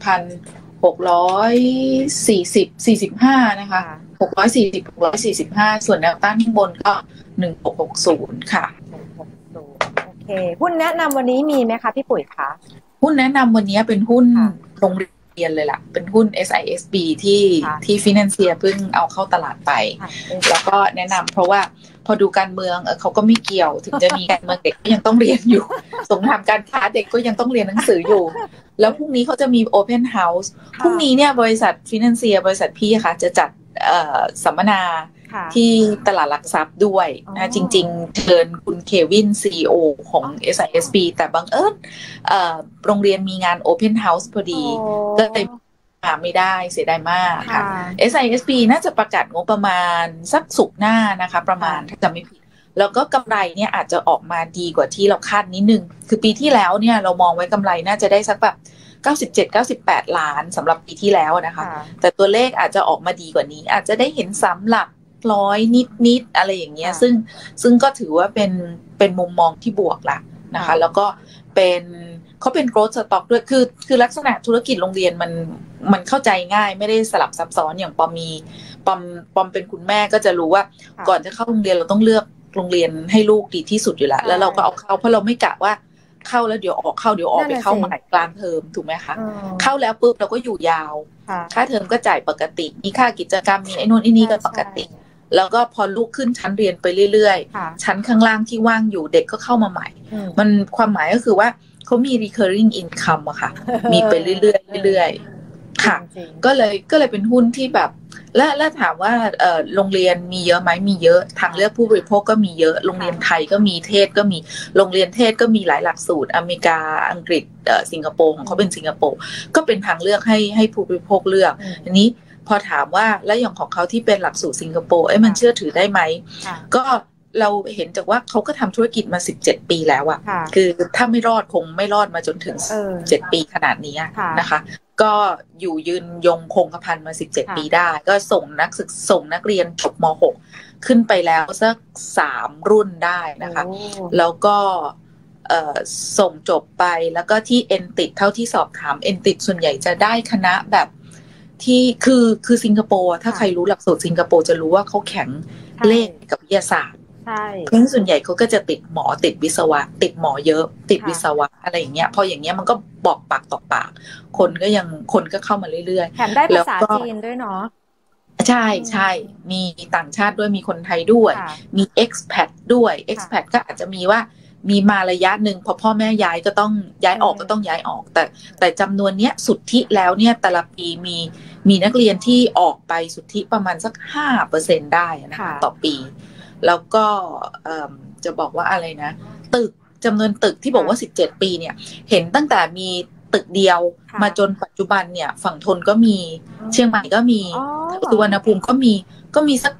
1,645นะคะ640-645ส่วนแนวต้านข้างบนก็1660ค่ะโอเคหุ้นแนะนำวันนี้มีไหมคะพี่ปุ๋ยคะหุ้นแนะนำวันนี้เป็นหุ้นโรงเรียนเลยล่ะเป็นหุ้น SISB ที่ฟินแลนเซียเพิ่งเอาเข้าตลาดไปแล้วก็แนะนำเพราะว่าพอดูการเมืองเขาก็ไม่เกี่ยวถึงจะมีการเมืองเด็กก็ยังต้องเรียนอยู่สงครามการค้าเด็กก็ยังต้องเรียนหนังสืออยู่แล้วพรุ่งนี้เขาจะมี Open House พรุ่งนี้เนี่ยบริษัทฟินแลนเซียบริษัทพี่ค่ะจะจัดสัมมนาที่ตลาดหลักทรัพย์ด้วยนะจริงๆเชิญคุณเควิน CEO ของ SISB แต่บังเอิญโรงเรียนมีงาน Open House พอดีก็เลยมาไม่ได้เสียดายมากค่ะ SISB น่าจะประกาศงบประมาณสักศุกร์หน้านะคะประมาณถ้าจำไม่ผิดแล้วก็กำไรเนี่ยอาจจะออกมาดีกว่าที่เราคาดนิดนึงคือปีที่แล้วเนี่ยเรามองไว้กำไรน่าจะได้สักแบบ97-98 ล้านสำหรับปีที่แล้วนะคะแต่ตัวเลขอาจจะออกมาดีกว่านี้อาจจะได้เห็น3 หลัก100นิดอะไรอย่างเงี้ยซึ่งก็ถือว่าเป็นมุมมองที่บวกละนะคะแล้วก็เขาเป็น growth stock ด้วยคือลักษณะธุรกิจโรงเรียนมันเข้าใจง่ายไม่ได้สลับซับซ้อนอย่างปอมเป็นคุณแม่ก็จะรู้ว่าก่อนจะเข้าโรงเรียนเราต้องเลือกโรงเรียนให้ลูกดีที่สุดอยู่แล้วเราก็เอาเข้าเพราะเราไม่กะว่าเข้าแล้วเดี๋ยวออกเข้าเดี๋ยวออกไปเข้าใหม่กลางเทอมถูกไหมคะเข้าแล้วปุ๊บเราก็อยู่ยาวค่าเทอมก็จ่ายปกติมีค่ากิจกรรมมีไอ้นู่นไอ้นี่ก็ปกติแล้วก็พอลูกขึ้นชั้นเรียนไปเรื่อยๆชั้นข้างล่างที่ว่างอยู่เด็กก็เข้ามาใหม่มันความหมายก็คือว่าเขามี recurring income อะค่ะมีไปเรื่อยๆเรื่อยๆค่ะก็เลยเป็นหุ้นที่แบบและถามว่าโรงเรียนมีเยอะไหมมีเยอะทางเลือกผู้บริโภคก็มีเยอะโรงเรียนไทยก็มีเทศก็มีโรงเรียนเทศก็มีหลายหลักสูตรอเมริกาอังกฤษสิงคโปร์ของเขาเป็นสิงคโปร์ก็เป็นทางเลือกให้ผู้บริโภคเลือกอันนี้พอถามว่าแล้วอย่างของเขาที่เป็นหลักสูตรสิงคโปร์มันเชื่อถือได้ไหมก็เราเห็นจากว่าเขาก็ทำธุรกิจมา17 ปีแล้วอะคือถ้าไม่รอดคงไม่รอดมาจนถึง7 ปีขนาดนี้นะคะก็อยู่ยืนยงคงกระพันมา17 ปีได้ก็ส่งนักเรียนจบม.6 ขึ้นไปแล้วสัก3 รุ่นได้นะคะแล้วก็ส่งจบไปแล้วก็ที่เอ็นติดเท่าที่สอบถามเอ็นติดส่วนใหญ่จะได้คณะแบบที่คือสิงคโปร์ถ้าใครรู้หลักสูตรสิงคโปร์จะรู้ว่าเขาแข็งเลขกับวิทยาศาสตร์เพราะส่วนใหญ่เขาก็จะติดหมอติดวิศวะติดหมอเยอะติดวิศวะอะไรอย่างเงี้ยพออย่างเงี้ยมันก็บอกปากต่อปากคนก็เข้ามาเรื่อยๆแถมได้ภาษาจีนด้วยเนาะใช่มีต่างชาติด้วยมีคนไทยด้วยมี expat ด้วย expat ก็อาจจะมีว่ามีมาระยะหนึ่งพอพ่อแม่ย้ายก็ต้องย้ายออกก็ต้องย้ายออกแต่จำนวนเนี้ยสุทธิแล้วเนี่ยแต่ละปีมีนักเรียนที่ออกไปสุทธิประมาณสัก 5% ได้นะคะต่อปีแล้วก็จะบอกว่าอะไรนะตึกจำนวนตึกที่บอกว่า17 ปีเนี่ยเห็นตั้งแต่มีตึกเดียวมาจนปัจจุบันเนี่ยฝั่งทนก็มีเชียงใหม่ก็มีสุวรรณภูมิก็มีสัก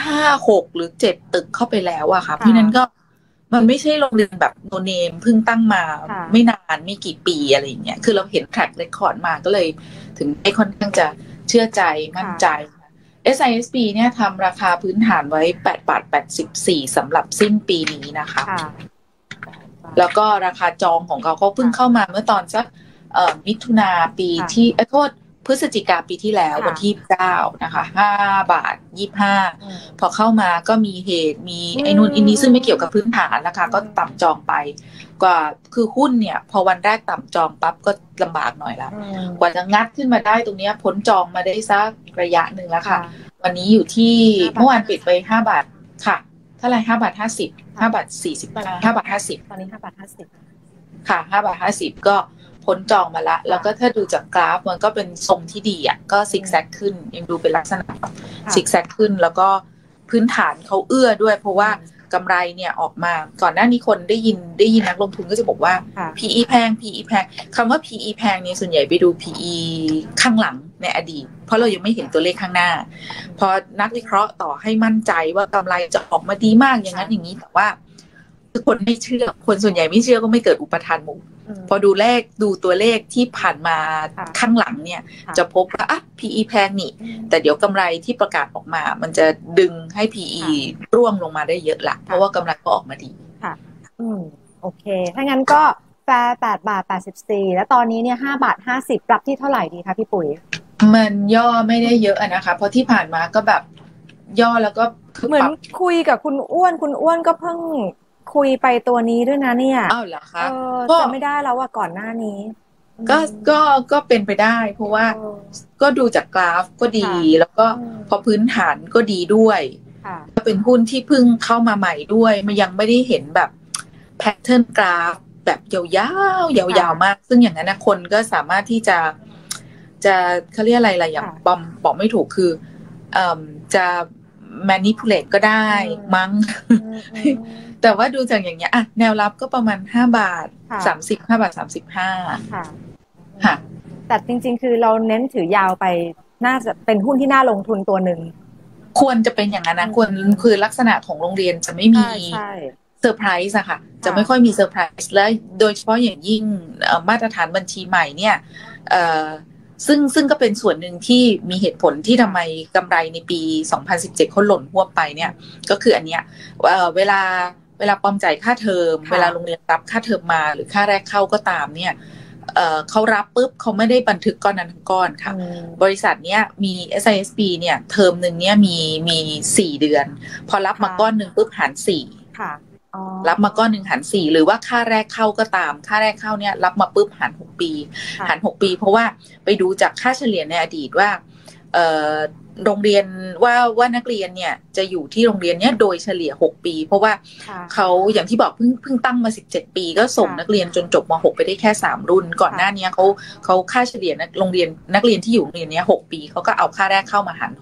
5-6 หรือ7 ตึกเข้าไปแล้วอะค่ะเพราะนั้นก็มันไม่ใช่โรงเรียนแบบโนเนมเพิ่งตั้งมาไม่นานไม่กี่ปีอะไรอย่างเงี้ยคือเราเห็นแทร็กเรคคอร์ดมาก็เลยถึงได้ค่อนข้างจะเชื่อใจมั่นใจSISB เนี่ยทำราคาพื้นฐานไว้8.84 สำหรับสิ้นปีนี้นะคะแล้วก็ราคาจองของเขาเพิ่งเข้ามาเมื่อตอนสักมิถุนาปีที่โทษพฤศจิกาปีที่แล้ววันที่9นะคะ5.25 พอเข้ามาก็มีเหตุมีไอ้นู่นอินนี้ซึ่งไม่เกี่ยวกับพื้นฐานราคาก็ต่ำจองไปกว่าคือหุ้นเนี่ยพอวันแรกต่ำจองปั๊บก็ลำบากหน่อยละกว่าจะงัดขึ้นมาได้ตรงนี้พ้นจองมาได้สักระยะหนึ่งแล้วค่ะวันนี้อยู่ที่เมื่อวานปิดไป5 บาทค่ะเท่าไหร่5.50 5.45 ตอนนี้5.50ค่ะ5.50ก็พ้นจองมาละแล้วก็ถ้าดูจากกราฟมันก็เป็นทรงที่ดีอ่ะก็ซิกแซกขึ้นยังดูเป็นลักษณะซิกแซกขึ้นแล้วก็พื้นฐานเขาเอื้อด้วยเพราะว่ากำไรเนี่ยออกมาก่อนหน้านี้คนได้ยินนักลงทุนก็จะบอกว่า PE แพง PE แพงคำว่า PE แพงเนี่ยส่วนใหญ่ไปดู PE ข้างหลังในอดีตเพราะเรายังไม่เห็นตัวเลขข้างหน้าพอนักวิเคราะห์ต่อให้มั่นใจว่ากำไรจะออกมาดีมากอย่างนั้นอย่างนี้แต่ว่าคนไม่เชื่อคนส่วนใหญ่ไม่เชื่อก็ไม่เกิดอุปทานหมู่พอดูตัวเลขที่ผ่านมาข้างหลังเนี่ยจะพบว่าPE แพงนี่แต่เดี๋ยวกำไรที่ประกาศออกมามันจะดึงให้ PE ร่วงลงมาได้เยอะละเพราะว่ากำไรก็ออกมาดีค่ะโอเคถ้างั้นก็แฟร์8.84 แล้วตอนนี้เนี่ย5.50 ปรับที่เท่าไหร่ดีคะพี่ปุ๋ยมันย่อไม่ได้เยอะนะคะเพราะที่ผ่านมาก็แบบย่อแล้วก็เหมือนคุยกับคุณอ้วนก็เพิ่งคุยไปตัวนี้ด้วยนะเนี่ยอ้าวเหรอคะจะไม่ได้แล้วว่าก่อนหน้านี้ก็เป็นไปได้เพราะว่าก็ดูจากกราฟก็ดีแล้วก็พอพื้นฐานก็ดีด้วยก็เป็นหุ้นที่เพิ่งเข้ามาใหม่ด้วยมันยังไม่ได้เห็นแบบแพทเทิร์นกราฟแบบยาวๆมากซึ่งอย่างนั้นนะคนก็สามารถที่จะเขาเรียกอะไรอย่างบอมบอกไม่ถูกคือจะ manipulate ก็ได้มั้งแต่ว่าดูจากอย่างเงี้ยแนวรับก็ประมาณ5.30 5.35ค่ะแต่จริงๆคือเราเน้นถือยาวไปน่าจะเป็นหุ้นที่น่าลงทุนตัวหนึ่งควรจะเป็นอย่างนั้นนะคือลักษณะของโรงเรียนจะไม่มีเซอร์ไพรส์อะค่ะจะไม่ค่อยมีเซอร์ไพรส์และโดยเฉพาะอย่างยิ่งมาตรฐานบัญชีใหม่เนี่ยซึ่งก็เป็นส่วนหนึ่งที่มีเหตุผลที่ทำไมกำไรในปี2017เขาหล่นหวบไปเนี่ยก็คืออันเนี้ยเวลาปอมจ่ายค่าเทอมเวลาโรงเรียนรับค่าเทอมมาหรือค่าแรกเข้าก็ตามเนี่ยเขารับปุ๊บเขาไม่ได้บันทึกก้อนนั้นทั้งก้อนค่ะบริษัทเนี้ยมี SISB เนี่ยเทอมหนึ่งเนี่ยมี4 เดือนพอรับมาก้อนหนึ่งปุ๊บหาร4ค่ะรับมาก้อนหนึ่งหาร4หรือว่าค่าแรกเข้าก็ตามค่าแรกเข้าเนี่ยรับมาปุ๊บหาร6 ปีหาร6 ปีเพราะว่าไปดูจากค่าเฉลี่ยในอดีตว่าโรงเรียนว่านักเรียนเนี่ยจะอยู่ที่โรงเรียนเนี้ยโดยเฉลี่ย6 ปีเพราะว่าเขาอย่างที่บอกเพิ่งตั้งมา17 ปีก็ส่งนักเรียนจนจบม.6ไปได้แค่3 รุ่นก่อนหน้านี้เขาค่าเฉลี่ยโรงเรียนนักเรียนที่อยู่โรงเรียนเนี้ย6 ปีเขาก็เอาค่าแรกเข้ามาหาร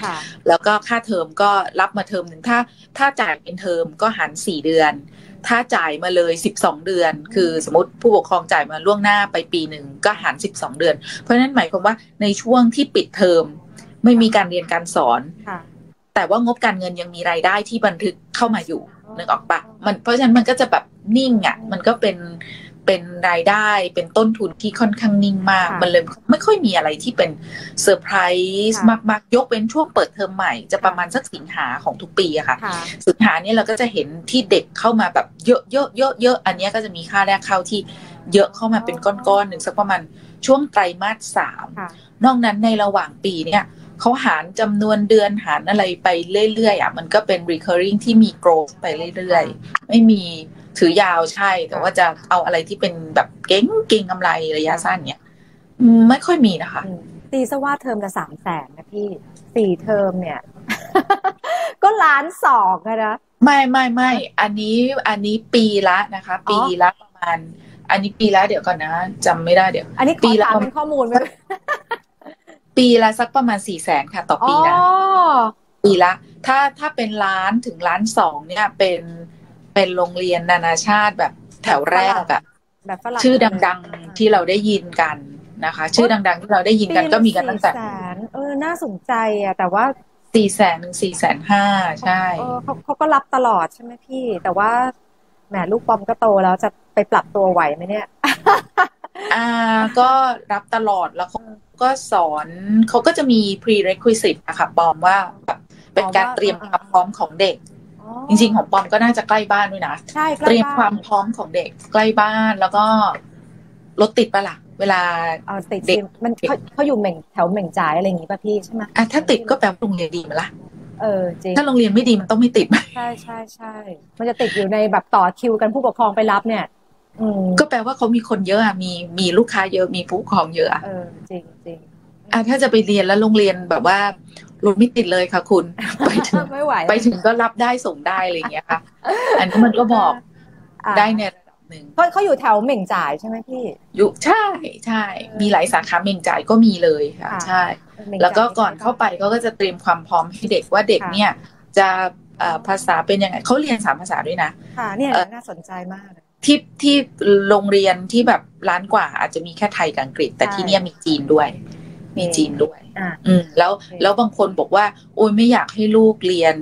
6แล้วก็ค่าเทอมก็รับมาเทอมหนึ่งถ้าจ่ายเป็นเทอมก็หาร4 เดือนถ้าจ่ายมาเลย12 เดือนคือสมมติผู้ปกครองจ่ายมาล่วงหน้าไปปีหนึ่งก็หาร12 เดือนเพราะฉะนั้นหมายความว่าในช่วงที่ปิดเทอมไม่มีการเรียนการสอนแต่ว่างบการเงินยังมีรายได้ที่บันทึกเข้ามาอยู่นึกออกปะมันเพราะฉะนั้นมันก็จะแบบนิ่งมันก็เป็นรายได้เป็นต้นทุนที่ค่อนข้างนิ่งมากมันเลยไม่ค่อยมีอะไรที่เป็นเซอร์ไพรส์มากๆยกเว้นช่วงเปิดเทอมใหม่จะประมาณสักสิงหาของทุกปีอะค่ะสิงหาเนี่ยเราก็จะเห็นที่เด็กเข้ามาแบบเยอะอันนี้ก็จะมีค่าแรกเข้าที่เยอะเข้ามาเป็นก้อนๆหนึ่งสักประมาณช่วงไตรมาส 3นอกนั้นในระหว่างปีเนี่ยเขาหารจำนวนเดือนหารอะไรไปเรื่อยๆมันก็เป็น recurring ที่มี growth ไปเรื่อยๆไม่มีถือยาวใช่แต่ว่าจะเอาอะไรที่เป็นแบบเก่งกำไรระยะสั้นเนี่ยไม่ค่อยมีนะคะตีซะว่าเทอมละ300,000นะพี่4 เทอมเนี่ย ก็1.2 ล้านนะไม่อันนี้ปีละนะคะปีละประมาณอันนี้ปีละเดี๋ยวก่อนนะจำไม่ได้เดี๋ยวอันนี้ปีละเป็นข้อมูลไหมปีละสักประมาณ400,000ค่ะต่อปีนะปีละถ้าเป็น1 ถึง1.2 ล้านเนี่ยเป็นโรงเรียนนานาชาติแบบแถวแรกอะชื่อดังๆที่เราได้ยินกันนะคะชื่อดังๆที่เราได้ยินกันก็มีกันตั้งแต่น่าสนใจอะแต่ว่า 400,000 ถึง 450,000ใช่เขาก็รับตลอดใช่ไหมพี่แต่ว่าแหมลูกปอมก็โตแล้วจะไปปรับตัวไหวไหมเนี่ยก็รับตลอดแล้วก็สอนเขาก็จะมี prerequisite นะคะปอมว่าแบบเป็นการเตรียมความพร้อมของเด็กจริงๆของปอมก็น่าจะใกล้บ้านด้วยนะเตรียมความพร้อมของเด็กใกล้บ้านแล้วก็รถติดปะล่ะเวลาเด็กมันเขาอยู่แถวเหม่งจ่ายอะไรอย่างงี้ป่ะพี่ใช่ไหมถ้าติดก็แปลว่าโรงเรียนดีมั้ยล่ะจริงถ้าโรงเรียนไม่ดีมันต้องไม่ติดใช่มันจะติดอยู่ในแบบต่อคิวกันผู้ปกครองไปรับเนี่ยก็แปลว่าเขามีคนเยอะมีลูกค้าเยอะมีผู้ปกครองเยอะจริงถ้าจะไปเรียนแล้วโรงเรียนแบบว่ารถไม่ติดเลยค่ะคุณไปถึงก็รับได้ส่งได้อะไรอย่างเงี้ยค่ะอันนี้มันก็บอกได้ในระดับหนึ่งเขาอยู่แถวเหม่งจ่ายใช่ไหมพี่อยู่ใช่มีหลายสาขาเหม่งจ่ายก็มีเลยค่ะใช่แล้วก็ก่อนเข้าไปเขาก็จะเตรียมความพร้อมให้เด็กว่าเด็กเนี่ยจะภาษาเป็นยังไงเขาเรียน3 ภาษาด้วยนะค่ะเนี่ยน่าสนใจมากที่โรงเรียนที่แบบล้านกว่าอาจจะมีแค่ไทยกับอังกฤษแต่ที่เนี่ยมีจีนด้วยแล้วบางคนบอกว่าโอ้ยไม่อยากให้ลูกเรียน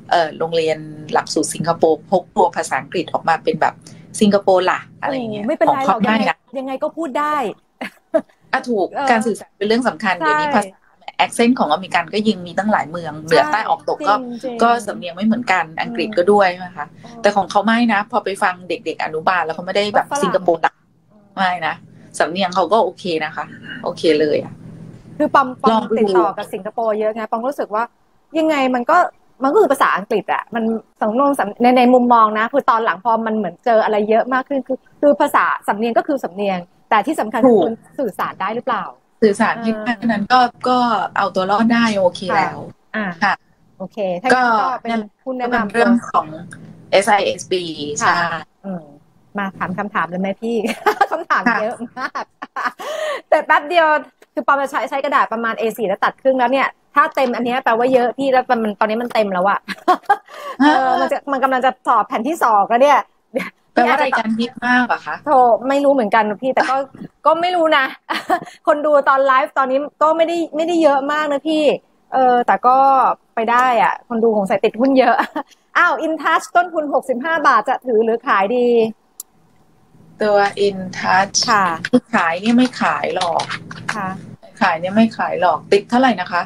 โรงเรียนหลักสูตรสิงคโปร์พกตัวภาษาอังกฤษออกมาเป็นแบบสิงคโปร์ล่ะอะไรเงี้ยไม่เป็นไรหรอกยังไงก็พูดได้ถูกการสื่อสารเป็นเรื่องสำคัญเดี๋ยวนี้ภาษาแอคเซนต์ของอเมริกันก็ยิงมีตั้งหลายเมืองเหนือใต้ออกตกก็สำเนียงไม่เหมือนกันอังกฤษก็ด้วยนะคะแต่ของเขาไม่นะพอไปฟังเด็กๆอนุบาลแล้วเขาไม่ได้แบบสิงคโปร์ไม่นะสำเนียงเขาก็โอเคนะคะโอเคเลยคือปอมติดต่อกับสิงคโปร์เยอะไงปอมรู้สึกว่ายังไงมันก็คือภาษาอังกฤษอ่ะมันในมุมมองนะคือตอนหลังพอมันเหมือนเจออะไรเยอะมากขึ้นคือภาษาสำเนียงก็คือสำเนียงแต่ที่สำคัญคือคุณสื่อสารได้หรือเปล่าสื่อสารที่นั้นก็เอาตัวรอดได้โอเคแล้วค่ะโอเคก็เป็นคุณแนะนำเรื่องของ SISB ใช่มาถามคำถามเลยไหมพี่คำถามเยอะมากแต่แป๊บเดียวคือปอมจะใช้กระดาษประมาณ A4 แล้วตัดครึ่งแล้วเนี่ยถ้าเต็มอันนี้แปลว่าเยอะพี่แล้วมันตอนนี้มันเต็มแล้วอะมันกำลังจะสอบแผ่นที่2แล้วเนี่ยแปลว่ารายการฮิตมากอะคะโธ่ไม่รู้เหมือนกันพี่แต่ก็ไม่รู้นะคนดูตอนไลฟ์ตอนนี้ก็ไม่ได้เยอะมากนะพี่แต่ก็ไปได้อ่ะคนดูของสายติดหุ้นเยอะอ้าว InTouch ต้นทุน65 บาทจะถือหรือขายดีตัว InTouch ค่ะขายเนี่ยไม่ขายหรอกค่ะขายเนี่ยไม่ขายหรอกติดเท่าไหร่นะคะ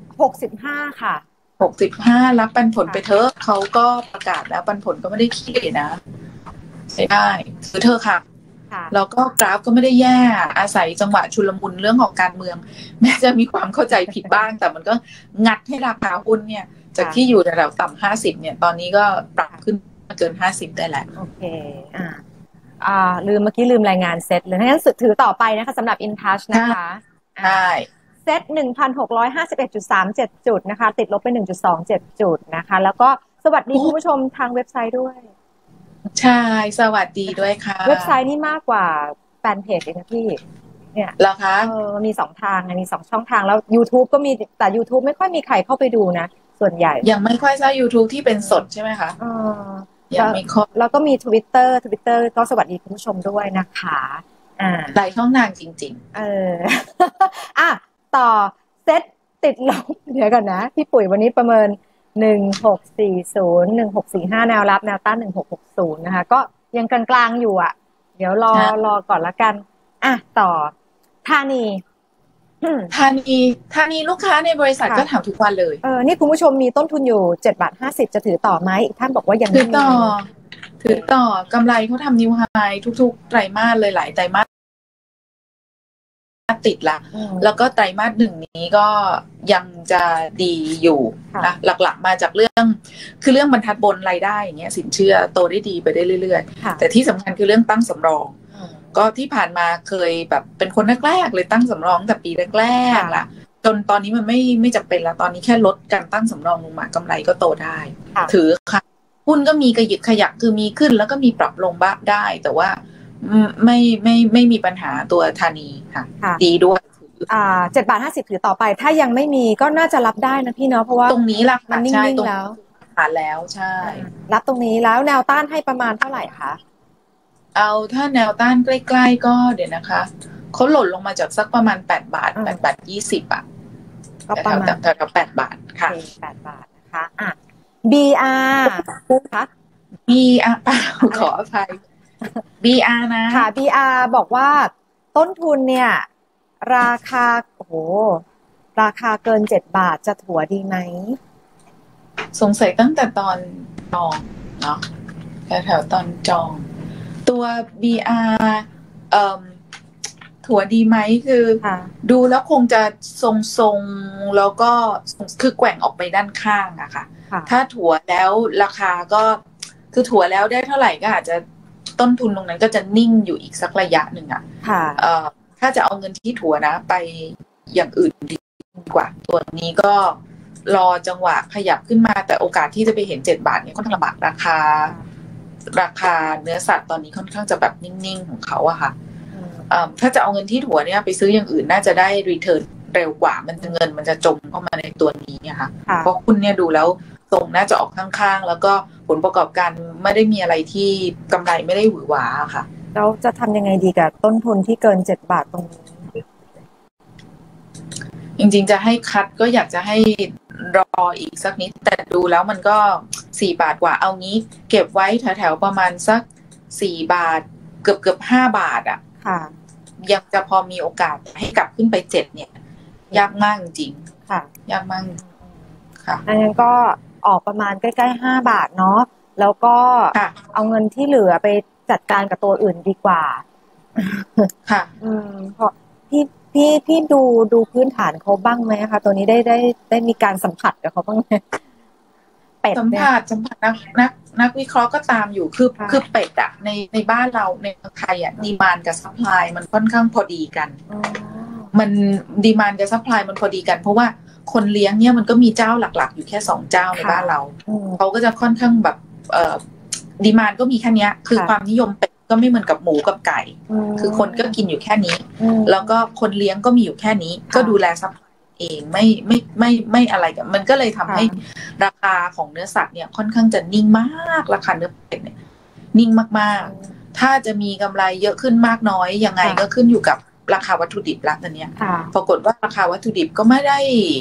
65ค่ะ 65รับปันผลไปเถอะเขาก็ประกาศแล้วปันผลก็ไม่ได้ขี้นะไม่ได้ซื้อเธอค่ะแล้วก็กราฟก็ไม่ได้แย่อาศัยจังหวะชุลมุนเรื่องของการเมืองแม้จะมีความเข้าใจผิดบ้างแต่มันก็งัดให้ราคาหุ้นเนี่ยจากที่อยู่ระดับต่ำ50เนี่ยตอนนี้ก็ปรับขึ้นมาเกิน50ได้แล้วโอเคเมื่อกี้ลืมรายงานเซ็ตเลยงั้นถือต่อไปนะคะสำหรับ InTouch นะคะใช่เซ็ต 1,651.37 จุดนะคะติดลบไป 1.27 จุดนะคะแล้วก็สวัสดีคุณผู้ชมทางเว็บไซต์ด้วยใช่สวัสดีด้วยค่ะเว็บไซต์นี่มากกว่าแฟนเพจเองนะพี่เนี่ยเหรอคะมี2 ทางมี2 ช่องทางแล้ว YouTube ก็มีแต่ YouTube ไม่ค่อยมีใครเข้าไปดูนะส่วนใหญ่ยังไม่ค่อยใช้ YouTube ที่เป็นสดใช่ไหมคะยังไม่ค่อยแล้วก็มี Twitter ก็สวัสดีคุณผู้ชมด้วยนะคะหลายช่องทางจริงๆต่อเซตติดลบเดี๋ยวก่อนนะพี่ปุ๋ยวันนี้ประเมิน1640 1645แนวรับแนวต้าน1660นะคะก็ยังกลางๆอยู่เดี๋ยวรอก่อนละกันต่อธานีลูกค้าในบริษัทก็ถามทุกวันเลยนี่คุณผู้ชมมีต้นทุนอยู่7.50 จะถือต่อไหมอีกท่านบอกว่ายังถือต่อกำไรเขาทำนิวไฮทุกๆไตรมาสเลยหลายไตรมาสติดละแล้วก็ไตรมาส1นี้ก็ยังจะดีอยู่นะหลักๆมาจากเรื่องบรรทัดบนรายได้อย่างเงี้ยสินเชื่อโตได้ดีไปได้เรื่อยๆแต่ที่สำคัญคือเรื่องตั้งสำรองก็ที่ผ่านมาเคยแบบเป็นคนแรกๆเลยตั้งสำรองแต่ปีแรกๆล่ะจนตอนนี้มันไม่จำเป็นแล้วตอนนี้แค่ลดการตั้งสำรองลงมากำไรก็โตได้ถือค่ะหุ้นก็มีกระหยิบขยับคือมีขึ้นแล้วก็มีปรับลงบ้างได้แต่ว่าไม่มีปัญหาตัวธานีค่ะดีด้วย 7.50 ถือต่อไปถ้ายังไม่มีก็น่าจะรับได้นะพี่เนาะเพราะว่าตรงนี้ล่ะมันนิ่งๆแล้วผ่านแล้วใช่รับตรงนี้แล้วแนวต้านให้ประมาณเท่าไหร่คะเอาถ้าแนวต้านใกล้ๆก็เดี๋ยวนะคะเขาหล่นลงมาจากสักประมาณ8 บาท8 บาท 20 ก็ประมาณแถว8 บาทค่ะ 8 บาทนะคะBR คะ BR ขออภัย BR นะค่ะ BR บอกว่าต้นทุนเนี่ยราคาเกิน7 บาทจะถัวดีไหมสงสัยตั้งแต่ตอนจองเนาะแถวตอนจองตัว BR ถัวดีไหมคือดูแล้วคงจะทรงๆแล้วก็คือแกว่งออกไปด้านข้างอะค่ะถ้าถัวแล้วราคาก็คือถัวแล้วได้เท่าไหร่ก็อาจจะต้นทุนตรงนั้นก็จะนิ่งอยู่อีกสักระยะหนึ่งอะถ้าจะเอาเงินที่ถัวนะไปอย่างอื่นดีกว่าตัวนี้ก็รอจังหวะขยับขึ้นมาแต่โอกาสที่จะไปเห็น7 บาทเนี่ยค่อนข้างลำบากราคาเนื้อสัตว์ตอนนี้ค่อนข้างจะแบบนิ่งๆของเขาอะค่ะถ้าจะเอาเงินที่ถัวเนี่ยไปซื้ออย่างอื่นน่าจะได้รีเทิร์นเร็วกว่าเงินมันจะจมเข้ามาในตัวนี้เนี่ยค่ะเพราะคุณเนี่ยดูแล้วทรงน่าจะออกข้างๆแล้วก็ผลประกอบการไม่ได้มีอะไรที่กำไรไม่ได้หวือหวาค่ะแล้วจะทำยังไงดีกับต้นทุนที่เกิน7 บาทตรงนี้จริงๆจะให้คัดก็อยากจะให้รออีกสักนิดแต่ดูแล้วมันก็4 บาทกว่าเอางี้เก็บไว้แถวๆประมาณสัก4 บาทเกือบ5 บาทอ่ะค่ะยังจะพอมีโอกาสให้กลับขึ้นไป7เนี่ยยากมากจริงค่ะยากมากค่ะอันนั้นก็ออกประมาณใกล้ๆ5 บาทเนาะแล้วก็เอาเงินที่เหลือไปจัดการกับตัวอื่นดีกว่าค่ะเพราะพี่ดูพื้นฐานเขาบ้างไหมคะตัวนี้ได้มีการสัมผัสกับเขาบ้างไหมเป็ดสัมผัสนักวิเคราะห์ก็ตามอยู่คือเป็ดอะในบ้านเราในไทยอะดีมานด์กับซัพพลายมันค่อนข้างพอดีกันมันดีมานด์กับซัพพลายมันพอดีกันเพราะว่าคนเลี้ยงเนี่ยมันก็มีเจ้าหลักๆอยู่แค่2 เจ้าในบ้านเราเขาก็จะค่อนข้างแบบดีมานด์ก็มีแค่นี้คือความนิยมเป็ดก็ไม่เหมือนกับหมูกับไก่คือคนก็กินอยู่แค่นี้แล้วก็คนเลี้ยงก็มีอยู่แค่นี้ก็ดูแลซัพพลายเองไม่อะไรกันมันก็เลยทำให้ราคาของเนื้อสัตว์เนี่ยค่อนข้างจะนิ่งมากราคาเนื้อเป็ดเนี่ยนิ่งมากๆถ้าจะมีกำไรเยอะขึ้นมากน้อยยังไงก็ขึ้นอยู่กับราคาวัตถุดิบละตอนนี้ปรากฏว่าราคาวัตถุดิบก็ไม่ได้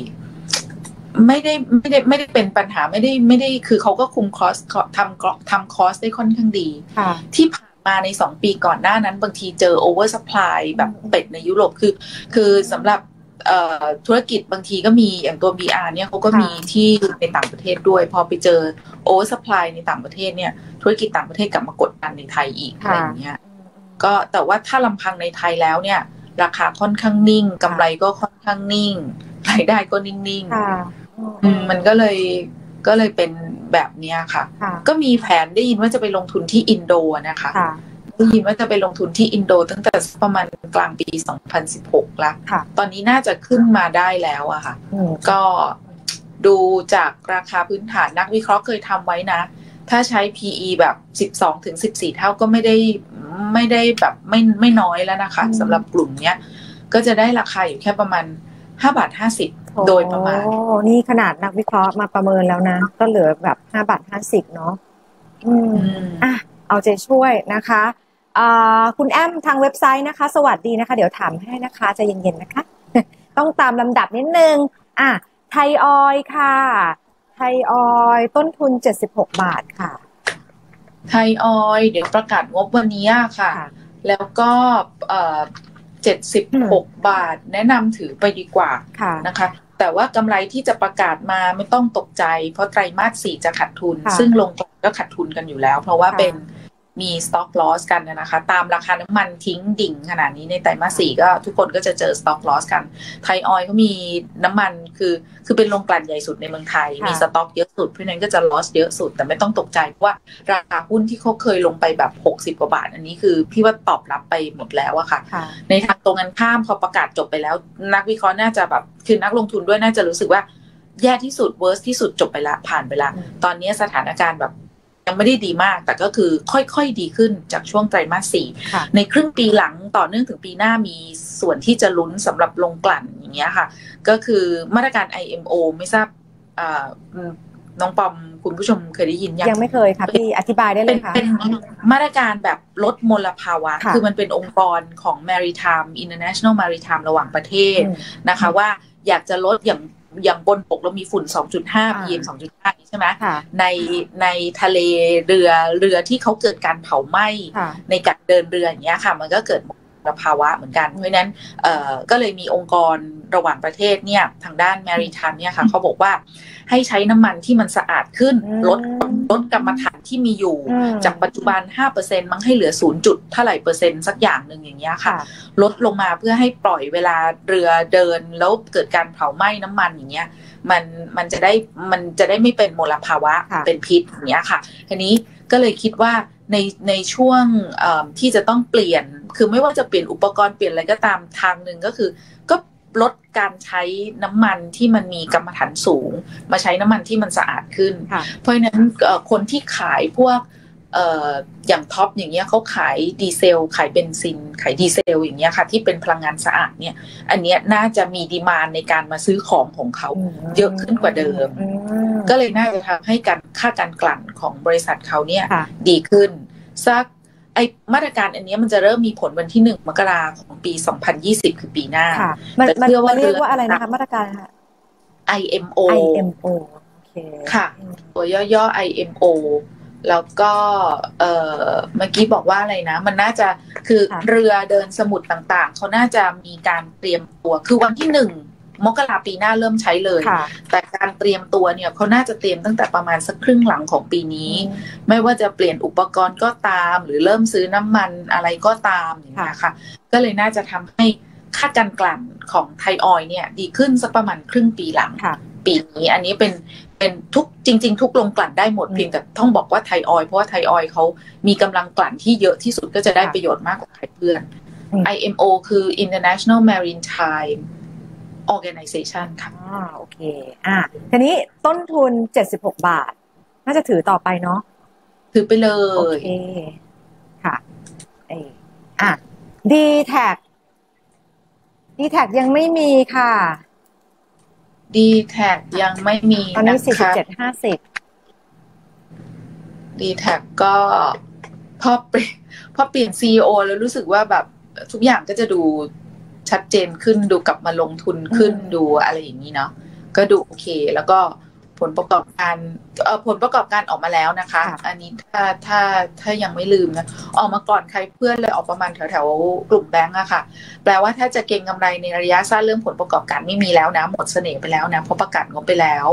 เป็นปัญหาไม่ได้คือเขาก็คุมคอสทำคอสได้ค่อนข้างดีที่ผ่านมาใน2 ปีก่อนหน้านั้นบางทีเจอโอเวอร์ซัพพลายแบบเป็ดในยุโรปคือสำหรับธุรกิจบางทีก็มีอย่างตัว BR เนี่ยเขาก็มีที่ในต่างประเทศด้วยพอไปเจอโอเวอร์ซัพพลายในต่างประเทศเนี่ยธุรกิจต่างประเทศกลับมากดดันในไทยอีกอะไรอย่างเงี้ยก็แต่ว่าถ้าลำพังในไทยแล้วเนี่ยราคาค่อนข้างนิ่งกำไรก็ค่อนข้างนิ่งรายได้ก็นิ่งๆมันก็เลยเป็นแบบนี้ค่ะก็มีแผนได้ยินว่าจะไปลงทุนที่อินโดนะคะได้ยินว่าจะไปลงทุนที่อินโดตั้งแต่ประมาณกลางปี2016แล้วตอนนี้น่าจะขึ้นมาได้แล้วอะค่ะก็ดูจากราคาพื้นฐานนักวิเคราะห์เคยทำไว้นะถ้าใช้ PE แบบ12-14 เท่าก็ไม่ได้แบบไม่น้อยแล้วนะคะสำหรับกลุ่มเนี้ยก็จะได้ราคาอยู่แค่ประมาณ5.50 โดยประมาณนี่ขนาดนักวิเคราะห์มาประเมินแล้วนะก็เหลือแบบ5.50 เนาะเอาใจช่วยนะคะคุณแอมทางเว็บไซต์นะคะสวัสดีนะคะเดี๋ยวถามให้นะคะใจเย็นๆนะคะต้องตามลำดับนิดนึงไทยออยล์ค่ะไทยออยล์ต้นทุน76 บาทค่ะไทยออยล์เดี๋ยวประกาศงบวันนี้ค่ะแล้วก็76 บาทแนะนำถือไปดีกว่านะคะแต่ว่ากำไรที่จะประกาศมาไม่ต้องตกใจเพราะไตรมาส 4จะขาดทุนซึ่งลงก็ขาดทุนกันอยู่แล้วเพราะว่าเป็นมี stock loss กันนะคะตามราคาน้ำมันทิ้งดิ่งขนาดนี้ในไตรมาส 4ก็ทุกคนก็จะเจอ stock loss กันไทยออยล์เขามีน้ำมันคือเป็นโรงกลั่นใหญ่สุดในเมืองไทยมีสต็อกเยอะสุดเพราะนั้นก็จะ loss เยอะสุดแต่ไม่ต้องตกใจเพราะว่าราคาหุ้นที่เขาเคยลงไปแบบ60 กว่าบาทอันนี้คือพี่ว่าตอบรับไปหมดแล้วอะค่ะในทางตรงกันข้ามพอประกาศจบไปแล้วนักวิเคราะห์น่าจะแบบคือนักลงทุนด้วยน่าจะรู้สึกว่าแย่ที่สุด worst ที่สุดจบไปละผ่านไปละตอนนี้สถานการณ์แบบยังไม่ได้ดีมากแต่ก็คือค่อยๆดีขึ้นจากช่วงไตรมาส 4ในครึ่งปีหลังต่อเนื่องถึงปีหน้ามีส่วนที่จะลุ้นสำหรับโรงกลั่นอย่างเงี้ยค่ะก็คือมาตรการ IMO ไม่ทราบน้องปอมคุณผู้ชมเคยได้ยินยังไม่เคยค่ะพี่อธิบายได้เลยค่ะเป็นมาตรการแบบลดมลภาวะคือมันเป็นองค์กรของ Maritime International Maritime ระหว่างประเทศนะคะว่าอยากจะลดอย่างบนบกเรามีฝุ่น 2.5 PM 2.5 ใช่ไหมในทะเลเรือที่เขาเกิดการเผาไหม้ในการเดินเรืออย่างเงี้ยค่ะมันก็เกิดมลภาวะเหมือนกันเพราะฉะนั้นก็เลยมีองค์กรระหว่างประเทศเนี่ยทางด้าน Maritime เนี่ยค่ะเขาบอกว่าให้ใช้น้ำมันที่มันสะอาดขึ้นลดกรรมฐานที่มีอยู่จากปัจจุบัน 5% มั้งให้เหลือ 0. เท่าไหร่เปอร์เซ็นต์สักอย่างนึงอย่างเงี้ยค่ะลดลงมาเพื่อให้ปล่อยเวลาเรือเดินแล้วเกิดการเผาไหม้น้ำมันอย่างเงี้ยมันจะได้ไม่เป็นมลภาวะเป็นพิษอย่างเงี้ยค่ะทีนี้ก็เลยคิดว่าในช่วงที่จะต้องเปลี่ยนคือไม่ว่าจะเปลี่ยนอุปกรณ์เปลี่ยนอะไรก็ตามทางนึงก็คือก็ลดการใช้น้ำมันที่มันมีกรรมฐานสูงมาใช้น้ำมันที่มันสะอาดขึ้นเพราะฉะนั้นคนที่ขายพวกอย่างท็อปอย่างเงี้ยเขาขายดีเซลขายเบนซินขายดีเซลอย่างเงี้ยค่ะที่เป็นพลังงานสะอาดเนี่ยอันเนี้ยน่าจะมีดีมานด์ในการมาซื้อของเขาเยอะขึ้นกว่าเดิมก็เลยน่าจะทำให้ค่าการกลั่นของบริษัทเขาเนี่ยดีขึ้นสักไอมาตรการอันนี้มันจะเริ่มมีผลวันที่1 มกราคมของปี2020คือปีหน้ามันเรียกว่าอะไรนะคะมาตรการค่ะ IMO IMO โอเคค่ะตัวย่อ IMO แล้วก็เมื่อกี้บอกว่าอะไรนะมันน่าจะคือเรือเดินสมุทรต่างๆเขาน่าจะมีการเตรียมตัวคือวันที่1 มกราปีหน้าเริ่มใช้เลยแต่การเตรียมตัวเนี่ยเขาน่าจะเตรียมตั้งแต่ประมาณสักครึ่งหลังของปีนี้ไม่ว่าจะเปลี่ยนอุปกรณ์ก็ตามหรือเริ่มซื้อน้ำมันอะไรก็ตามอย่างเงี้ยค่ะก็เลยน่าจะทำให้ค่าการกลั่นของไทยออยล์เนี่ยดีขึ้นสักประมาณครึ่งปีหลังปีนี้อันนี้เป็นทุกจริงๆทุกโรงกลั่นได้หมดเพียงแต่ต้องบอกว่าไทยออยล์เพราะว่าไทยออยล์เขามีกำลังกลั่นที่เยอะที่สุดก็จะได้ประโยชน์มากกว่าใครเพื่อน IMO คือ International Maritime Organization ค่ะโอเคทีนี้ต้นทุน76 บาทน่าจะถือต่อไปเนาะถือไปเลยโอเคค่ะD-Tag ยังไม่มีค่ะ D-Tag ยังไม่มีตอนนี้47.50 D-Tag ก็พอเปลี่ยน CEO แล้วรู้สึกว่าแบบทุกอย่างก็จะดูชัดเจนขึ้นดูกลับมาลงทุนขึ้นดูอะไรอย่างนี้เนาะก็ดูโอเคแล้วก็ผลประกอบการออกมาแล้วนะคะอันนี้ถ้ายังไม่ลืมนะออกมาก่อนใครเพื่อนเลยออกประมาณแถวกลุ่มแบงก์อะค่ะแปลว่าถ้าจะเก็งกำไรในระยะสั้นเรื่องผลประกอบการไม่มีแล้วนะหมดเสน่ห์ไปแล้วนะเพราะประกาศงบไปแล้ว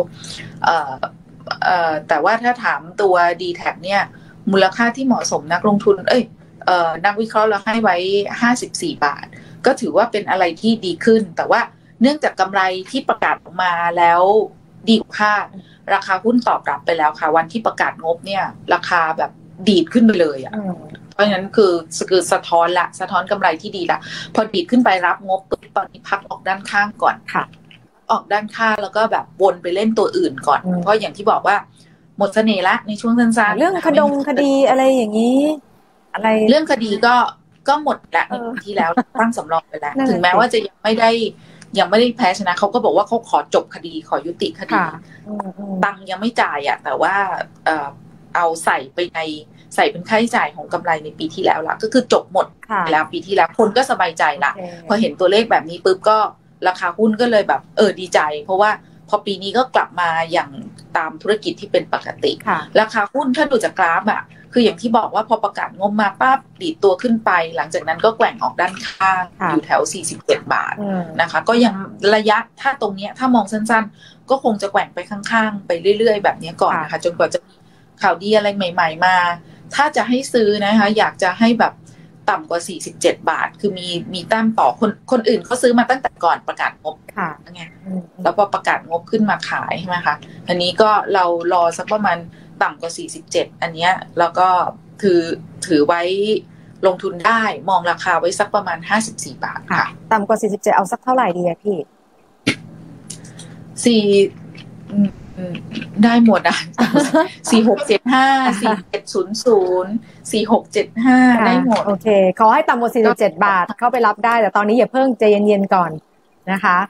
แต่ว่าถ้าถามตัว D-Tag เนี่ยมูลค่าที่เหมาะสมนักลงทุนนักวิเคราะห์เราให้ไว้54 บาทก็ถือว่าเป็นอะไรที่ดีขึ้นแต่ว่าเนื่องจากกำไรที่ประกาศออกมาแล้วดีกว่าคาดราคาหุ้นตอบรับไปแล้วค่ะวันที่ประกาศงบเนี่ยราคาแบบดีดขึ้นไปเลยอ่ะเพราะฉะนั้นคือสะท้อนกำไรที่ดีละพอดีดขึ้นไปรับงบปุ๊บตอนนี้พักออกด้านข้างก่อนค่ะออกด้านข้างแล้วก็แบบวนไปเล่นตัวอื่นก่อนเพราะอย่างที่บอกว่าหมดเสน่ห์ละในช่วงสั้นๆเรื่องคดีอะไรอย่างนี้อะไรเรื่องคดีก็หมดละในปีที่แล้วตั้งสำรองไปแล้วถึงแม้ว่าจะยังไม่ได้แพ้ชนะเขาก็บอกว่าเขาขอจบคดีขอยุติคดีตังยังไม่จ่ายอ่ะแต่ว่าเอาใส่เป็นค่าใช้จ่ายของกำไรในปีที่แล้วละก็คือจบหมดแล้วปีที่แล้วคนก็สบายใจละพอเห็นตัวเลขแบบนี้ปุ๊บก็ราคาหุ้นก็เลยแบบดีใจเพราะว่าพอปีนี้ก็กลับมาอย่างตามธุรกิจที่เป็นปกติราคาหุ้นถ้าดูจากกราฟอ่ะคืออย่างที่บอกว่าพอประกาศงบมาปั๊บดีดตัวขึ้นไปหลังจากนั้นก็แกว่งออกด้านข้างอยู่แถว47 บาทนะคะก็ยังระยะถ้าตรงนี้ถ้ามองสั้นๆก็คงจะแกว่งไปข้างๆไปเรื่อยๆแบบนี้ก่อนนะคะจนกว่าจะมีข่าวดีอะไรใหม่ๆมาถ้าจะให้ซื้อนะคะอยากจะให้แบบต่ำกว่า47 บาทคือมีแต้มต่อคนอื่นเขาซื้อมาตั้งแต่ก่อนประกาศงบไงแล้วพอประกาศงบขึ้นมาขายใช่ไหมคะอันนี้ก็เรารอสักประมาณต่ำกว่า47อันเนี้ยแล้วก็ถือไว้ลงทุนได้มองราคาไว้สักประมาณ54 บาทค่ะต่ำกว่า47เอาสักเท่าไหร่ดีอะพี่ได้หมดอ่ะ4675 4700 4675ได้หมดโอเคขอให้ต่ำกว่า47 บาทเข้าไปรับได้แต่ตอนนี้อย่าเพิ่งใจเย็นๆก่อนนะคะ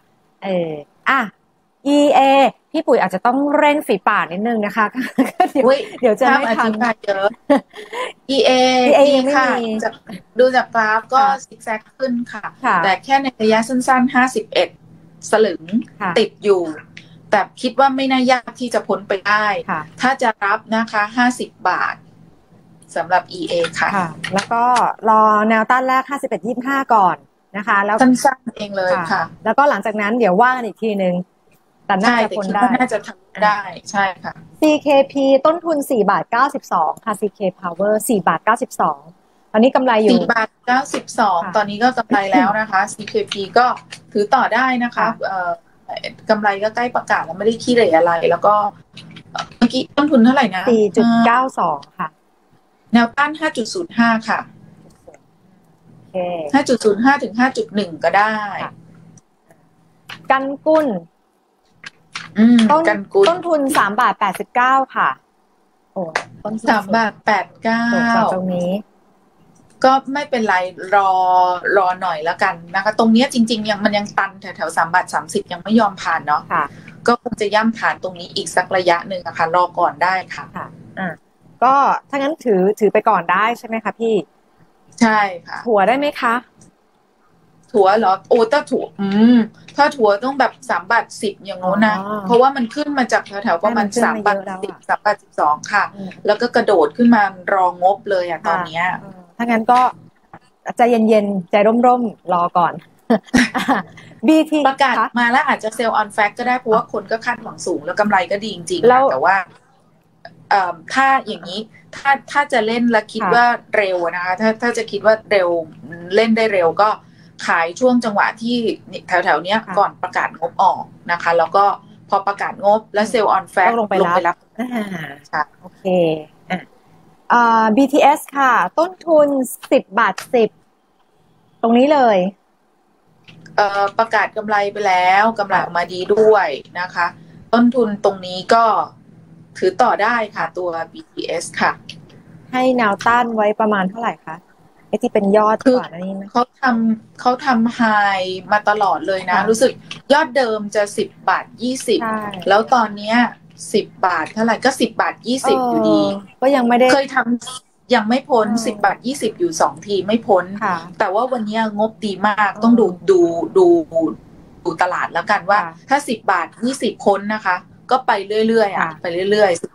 EA พี่ปุ๋ยอาจจะต้องเร่งฝีปากนิดนึงนะคะเดี๋ยวจะไม่ทันเยอะ EA ค่ะดูจากกราฟก็ซิกแซกขึ้นค่ะแต่แค่ในระยะสั้นๆ51 สลึงติดอยู่แต่คิดว่าไม่น่ายากที่จะพ้นไปได้ถ้าจะรับนะคะ50 บาทสำหรับ EA ค่ะแล้วก็รอแนวต้านแรก51.25ก่อนนะคะแล้วสั้นๆเองเลยค่ะแล้วก็หลังจากนั้นเดี๋ยวว่ากันอีกทีนึงแต่น่าจะพ้นได้น่าจะทำได้ใช่ค่ะ CKP ต้นทุน4.92 ค่ะ CK Power 4.92 ตอนนี้กำไรอยู่ 4.92 ตอนนี้ก็กำไรแล้วนะคะ CKP ก็ถือต่อได้นะคะกำไรก็ใกล้ประกาศแล้วไม่ได้ขี้เหร่อะไรแล้วก็เมื่อกี้ต้นทุนเท่าไหร่นะ 4.92 ค่ะแนวต้าน 5.05 ค่ะ 5.05 ถึง 5.1 ก็ได้กันกุ้นต้นทุน3.89 ค่ะโอ้ต้น 3.89 ตรงนี้ก็ไม่เป็นไรรอหน่อยแล้วกันนะคะตรงนี้จริงๆมันยังตันแถว3.30ยังไม่ยอมผ่านเนาะก็คงจะย่ำผ่านตรงนี้อีกสักระยะหนึ่งค่ะรอก่อนได้ค่ะก็ถ้างั้นถือไปก่อนได้ใช่ไหมคะพี่ใช่ค่ะถั่วได้ไหมคะถั่วเหรอโอ้ถ้าทอดหัวต้องแบบ3.10 บาทอย่างโน้นนะเพราะว่ามันขึ้นมาจากแถวๆประมาณ3.10 บาท3.12 บาทค่ะแล้วก็กระโดดขึ้นมารองบเลยอะตอนเนี้ยถ้างั้นก็ใจเย็นๆใจร่มๆรอก่อน BT ประกาศมาแล้วอาจจะเซลล์ออนแฟกก็ได้เพราะว่าคนก็คาดหวังสูงแล้วกำไรก็ดีจริงๆแต่ว่าถ้าอย่างนี้ถ้าจะเล่นและคิดว่าเร็วนะคะถ้าจะคิดว่าเร็วเล่นได้เร็วก็ขายช่วงจังหวะที่แถวๆเนี้ยก่อนประกาศงบออกนะคะแล้วก็พอประกาศงบและเซลล์ออนแฟกลงไปรับโอเคBTS ค่ะต้นทุน10.10 บาทตรงนี้เลยประกาศกำไรไปแล้วกำไรออกมาดีด้วยนะคะต้นทุนตรงนี้ก็ถือต่อได้ค่ะตัว BTS ค่ะให้แนวต้านไว้ประมาณเท่าไหร่คะไอ้ที่เป็นยอดก่อนนี้เขาทำไฮมาตลอดเลยนะรู้สึกยอดเดิมจะ10.20 บาทแล้วตอนนี้10 บาทเท่าไหร่ก็10.20 บาทอยู่ดีก็ยังไม่ได้เคยทำยังไม่พ้น10.20 บาทอยู่2 ทีไม่พ้นแต่ว่าวันนี้งบดีมากต้องดูตลาดแล้วกันว่าถ้า10.20 บาทพ้นนะคะก็ไปเรื่อยๆไปเรื่อยๆ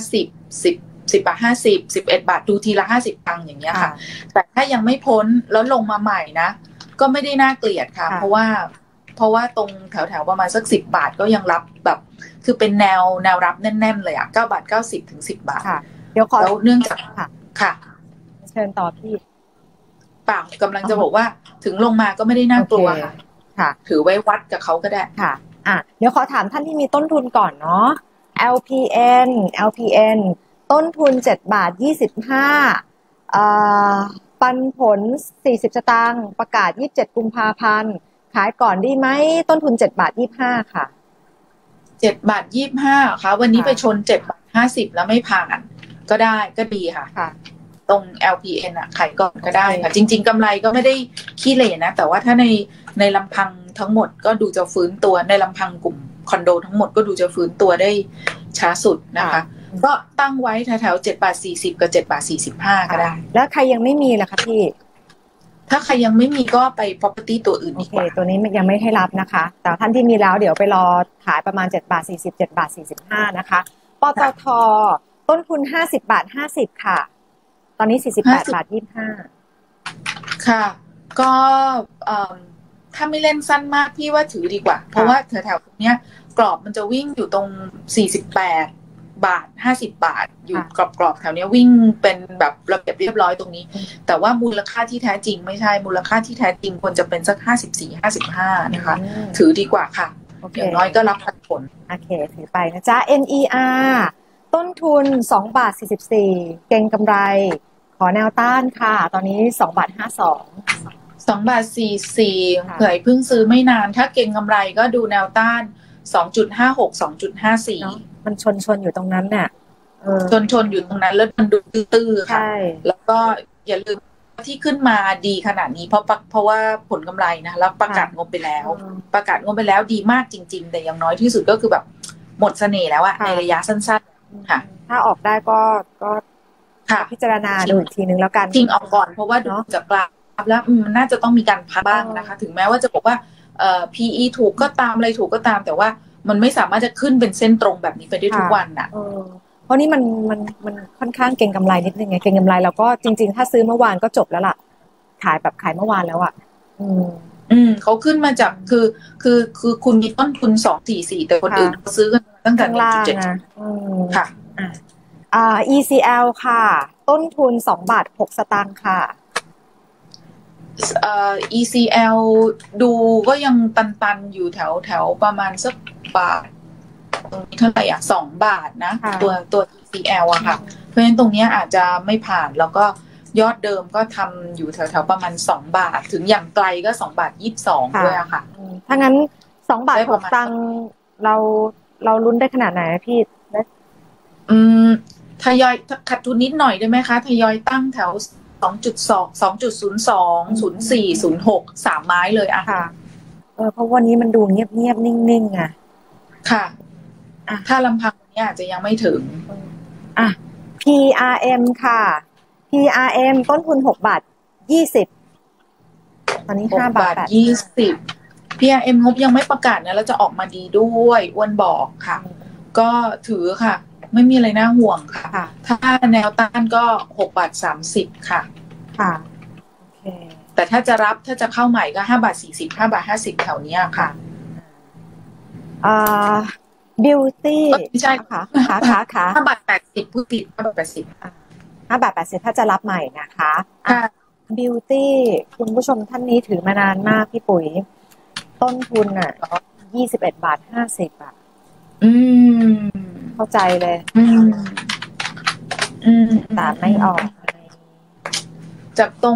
10.50 11 บาทดูทีละ50 ตังค์อย่างเงี้ยค่ะแต่ถ้ายังไม่พ้นแล้วลงมาใหม่นะก็ไม่ได้น่าเกลียดค่ะเพราะว่าตรงแถวๆประมาณสัก10 บาทก็ยังรับแบบคือเป็นแนวรับแน่นๆเลยอ่ะ9.90 ถึง 10 บาทเดี๋ยวขอแล้วเนื่องจากค่ะเชิญต่อพี่เปล่ากำลังจะบอกว่าถึงลงมาก็ไม่ได้น่ากลัวค่ะถือไว้วัดกับเขาก็ได้ค่ะเดี๋ยวขอถามท่านที่มีต้นทุนก่อนเนาะ LPN ต้นทุน7.25 บาทปันผล40 สตางค์ประกาศ27 กุมภาพันธ์ขายก่อนดีไหมต้นทุน7.25 ค่ะ 7.25 ค่ะวันนี้ไปชน7.50 แล้วไม่ผ่านก็ได้ก็ดีค่ะตรง LPN ขายก่อนก็ได้ค่ะจริงๆกำไรก็ไม่ได้ขี้เหร่นะแต่ว่าถ้าในลำพังทั้งหมดก็ดูจะฟื้นตัวในลำพังกลุ่มคอนโดทั้งหมดก็ดูจะฟื้นตัวได้ช้าสุดนะคะก็ตั้งไว้แถวๆ7.40 กับ7.45 ก็ได้แล้วใครยังไม่มีล่ะคะพี่ถ้าใครยังไม่มีก็ไป property ตัวอื่นดีกว่าตัวนี้ยังไม่ให้รับนะคะแต่ท่านที่มีแล้วเดี๋ยวไปรอขายประมาณ7.40 7.45 นะคะปตท.ต้นทุน50.50 ค่ะตอนนี้48.25 ค่ะก็ถ้าไม่เล่นสั้นมากพี่ว่าถือดีกว่าเพราะว่าแถวๆตรงเนี้ยกรอบมันจะวิ่งอยู่ตรง48.50 บาทอยู่กรอบๆแถวนี้วิ่งเป็นแบบระเบียบเรียบร้อยตรงนี้แต่ว่ามูลค่าที่แท้จริงไม่ใช่มูลค่าที่แท้จริงควรจะเป็นสัก54-55นะคะถือดีกว่าค่ะอย่างน้อยก็รับผลโอเคถือไปนะจ๊ะ NER ต้นทุน2.44 เก็งกำไรขอแนวต้านค่ะตอนนี้2.52 2.44 เผยเพิ่งซื้อไม่นานถ้าเก็งกำไรก็ดูแนวต้าน2.56 2.54 มันชนอยู่ตรงนั้นเนี่ยชนอยู่ตรงนั้นแล้วมันดูตื้อๆค่ะแล้วก็อย่าลืมที่ขึ้นมาดีขนาดนี้เพราะว่าผลกำไรนะแล้วประกาศงบไปแล้วดีมากจริงๆแต่อย่างน้อยที่สุดก็คือแบบหมดเสน่ห์แล้วอะในระยะสั้นๆค่ะถ้าออกได้ก็พิจารณาดูอีกทีนึงแล้วกันจริงออกก่อนเพราะว่าดูจากกราฟแล้วมันน่าจะต้องมีการพักบ้างนะคะถึงแม้ว่าจะบอกว่าPE ถูกก็ตามอะไรถูกก็ตามแต่ว่ามันไม่สามารถจะขึ้นเป็นเส้นตรงแบบนี้ไปได้ทุกวันน่ะเพราะนี่มันค่อนข้างเก็งกำไรนิดนึงไงเก็งกำไรแล้วก็จริงๆถ้าซื้อเมื่อวานก็จบแล้วล่ะขายเมื่อวานแล้วอ่ะเขาขึ้นมาจากคือคุณมีต้นทุน2.44แต่คนอื่นซื้อกันตั้งแต่ 1.7 ค่ะ ECL ค่ะต้นทุน2.06 สตางค์ค่ะ ECL ดูก็ยังตันอยู่แถวประมาณสักบาทตรงนี้เท่าไหร่2 บาทนะตัว ECL อะค่ะเพราะฉะนั้นตรงนี้อาจจะไม่ผ่านแล้วก็ยอดเดิมก็ทำอยู่แถวประมาณ2 บาทถึงอย่างไกลก็2.22 ด้วยอะค่ะถ้างั้น2.06 ตังค์เราลุ้นได้ขนาดไหนพี่ทยอยขัดทุนนิดหน่อยได้ไหมคะทยอยตั้งแถว2.02 2.02 04 06 3 ไม้เลยอะค่ะเพราะวันนี้มันดูเงียบนิ่งๆอะค่ะถ้าลำพังนี้อาจจะยังไม่ถึง PRM ค่ะ PRM ต้นทุน6.20 บาทตอนนี้5.20 บาท PRM งบยังไม่ประกาศนะแล้วจะออกมาดีด้วยอ้วนบอกค่ะก็ถือค่ะไม่มีอะไรน่าห่วงค่ะถ้าแนวต้านก็6.30 ค่ะค่ะโอเคแต่ถ้าจะเข้าใหม่ก็5.40 5.50 แถวนี้ค่ะ beauty ไม่ใช่ค่ะ 5.80ผู้ติด 5.80ถ้าจะรับใหม่นะคะbeauty คุณผู้ชมท่านนี้ถือมานานมากพี่ปุ๋ยต้นทุน21.50 เข้าใจเลยแต่ไม่ออกจากตรง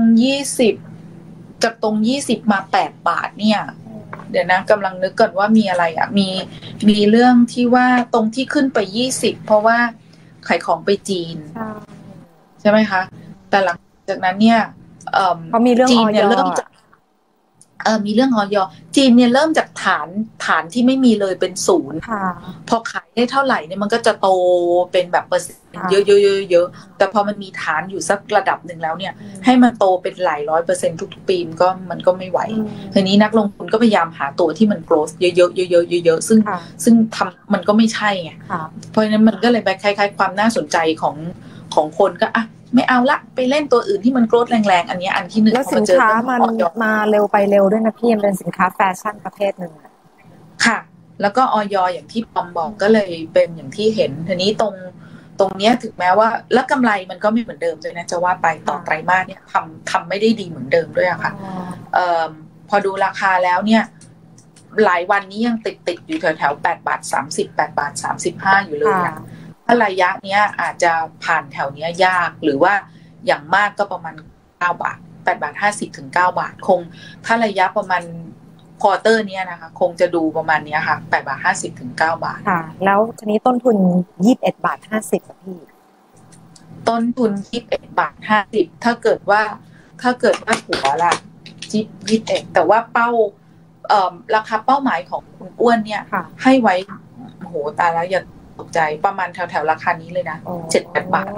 20มา8 บาทเนี่ยเดี๋ยวนะกำลังนึกก่อนว่ามีอะไรมีเรื่องที่ว่าตรงที่ขึ้นไป20เพราะว่าขายของไปจีนใช่ไหมคะแต่หลังจากนั้นเนี่ยเขามีเรื่องจีนเนี่ยเริ่มจากมีเรื่องออยจีนเนี่ยเริ่มจากฐานที่ไม่มีเลยเป็น0พอขายได้เท่าไหร่เนี่ยมันก็จะโตเป็นแบบเปอร์เซ็นต์เยอะๆแต่พอมันมีฐานอยู่สักระดับหนึ่งแล้วเนี่ยให้มันโตเป็นหลาย100%ทุกๆปีมันก็ไม่ไหวทีนี้นักลงทุนก็พยายามหาตัวที่มัน growth เยอะๆซึ่งทำมันก็ไม่ใช่ไงเพราะฉะนั้นมันก็เลยไปคล้ายๆความน่าสนใจของคนก็ไม่เอาละไปเล่นตัวอื่นที่มันโกรธแรงๆอันนี้อันที่หนึ่งแล้วสินค้ามันมาเร็วไปเร็วด้วยนะพี่มันเป็นสินค้าแฟชั่นประเภทหนึ่งค่ะแล้วก็ออยอย่างที่ปอมบอกก็เลยเป็นอย่างที่เห็นทีนี้ตรงเนี้ยถึงแม้ว่าแล้วกำไรมันก็ไม่เหมือนเดิมเลยนะจะว่าไปต่อไตรมาสเนี่ยทำไม่ได้ดีเหมือนเดิมด้วยอะค่ะพอดูราคาแล้วเนี่ยหลายวันนี้ยังติดอยู่แถว8.30 8.35อยู่เลยอะถ้าระยะเนี้ยอาจจะผ่านแถวเนี้ยยากหรือว่าอย่างมากก็ประมาณ9 บาท8.50 ถึง 9 บาทคงถ้าระยะประมาณควอเตอร์เนี้ยนะคะคงจะดูประมาณนี้ค่ะ8.50 ถึง 9 บาทค่ะแล้วทีนี้ต้นทุน21.50พี่ต้นทุน21.50ถ้าเกิดว่าหัวละ21แต่ว่าเป้าราคาเป้าหมายของคุณอ้วนเนี่ยให้ไว้โหตายแล้วอย่าตกใจประมาณแถวราคานี้เลยนะ 7-8 บาท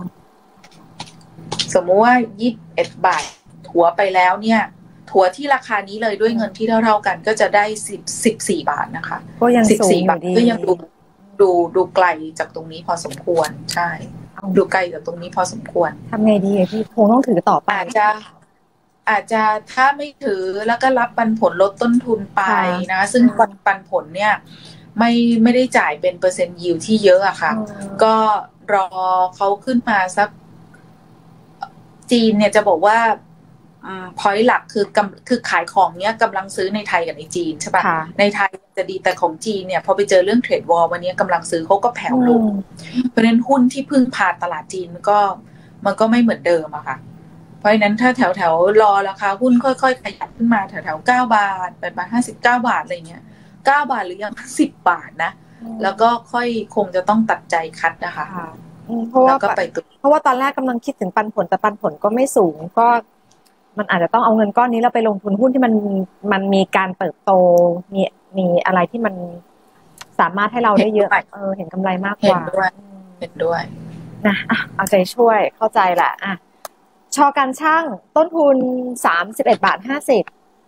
สมมติว่า21 บาทถัวไปแล้วเนี่ยถัวที่ราคานี้เลยด้วยเงินที่เท่ากันก็จะได้14 บาทนะคะก็ยังสูงอยู่ดีก็ยังดูไกลจากตรงนี้พอสมควรใช่ดูไกลจากตรงนี้พอสมควรทำไงดีพี่คงต้องถือต่อไปอาจจะถ้าไม่ถือแล้วก็รับปันผลลดต้นทุนไปนะซึ่งปันผลเนี่ยไม่ได้จ่ายเป็นเปอร์เซ็นต์ยิวที่เยอะอะค่ะก็รอเขาขึ้นมาสักจีนเนี่ยจะบอกว่าพอยต์หลักคือขายของเนี้ยกำลังซื้อในไทยกับในจีนใช่ปะในไทยจะดีแต่ของจีนเนี่ยพอไปเจอเรื่องเทรดวอร์วันนี้กำลังซื้อเขาก็แผ่วลงเพราะฉะนั้นหุ้นที่พึ่งพาตลาดจีนมันก็ไม่เหมือนเดิมอะค่ะเพราะฉะนั้นถ้าแถวรอราคาหุ้นค่อยๆขยับขึ้นมาแถว9 บาท8.59 บาทอะไรเงี้ย9 บาทหรือยัง10 บาทนะแล้วก็ค่อยคงจะต้องตัดใจคัดนะคะเพราะว่าตอนแรกกำลังคิดถึงปันผลแต่ปันผลก็ไม่สูงก็มันอาจจะต้องเอาเงินก้อนนี้เราไปลงทุนหุ้นที่มันมีการเติบโตมีอะไรที่มันสามารถให้เราได้เยอะเห็นกำไรมากกว่าเห็นด้วยนะเอาใจช่วยเข้าใจแหละชอการช่างต้นทุน31.50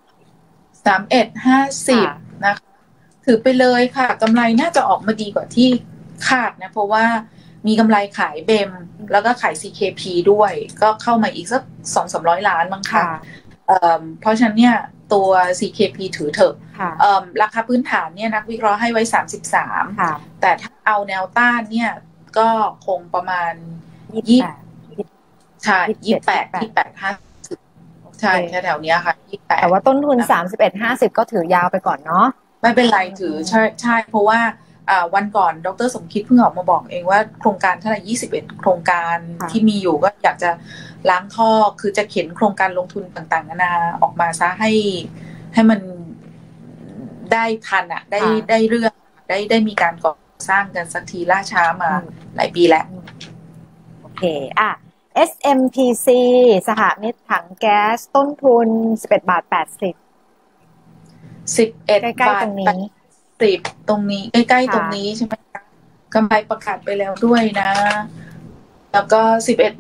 31.50นะคะถือไปเลยค่ะกำไรน่าจะออกมาดีกว่าที่คาดนะเพราะว่ามีกำไรขายเบมแล้วก็ขาย CKP ด้วยก็เข้ามาอีกสัก 200-300 ล้านมั้งค่ะเพราะฉะนั้นเนี่ยตัว CKP ถือเถอะราคาพื้นฐานเนี่ยนักวิเคราะห์ให้ไว้33แต่ถ้าเอาแนวต้านเนี่ยก็คงประมาณ28ใช่28-50ใช่แถวๆนี้ค่ะ28 แต่ว่าต้นทุน31.50ก็ถือยาวไปก่อนเนาะไม่เป็นไรถือใช่เพราะว่าวันก่อนดร.สมคิดเพิ่งออกมาบอกเองว่าโครงการเท่าไหร่21 โครงการที่มีอยู่ก็อยากจะล้างท่อคือจะเข็นโครงการลงทุนต่างๆนานาออกมาซะให้มันได้ทันได้เรื่องได้มีการก่อสร้างกันสักทีล่าช้ามาหลายปีแล้วโอเคSMPC สหมิตรถังแก๊สต้นทุน11.80 11 บาทตรงนี้ใกล้ๆตรงนี้ใช่ไหมคะกำไรประกาศไปแล้วด้วยนะแล้วก็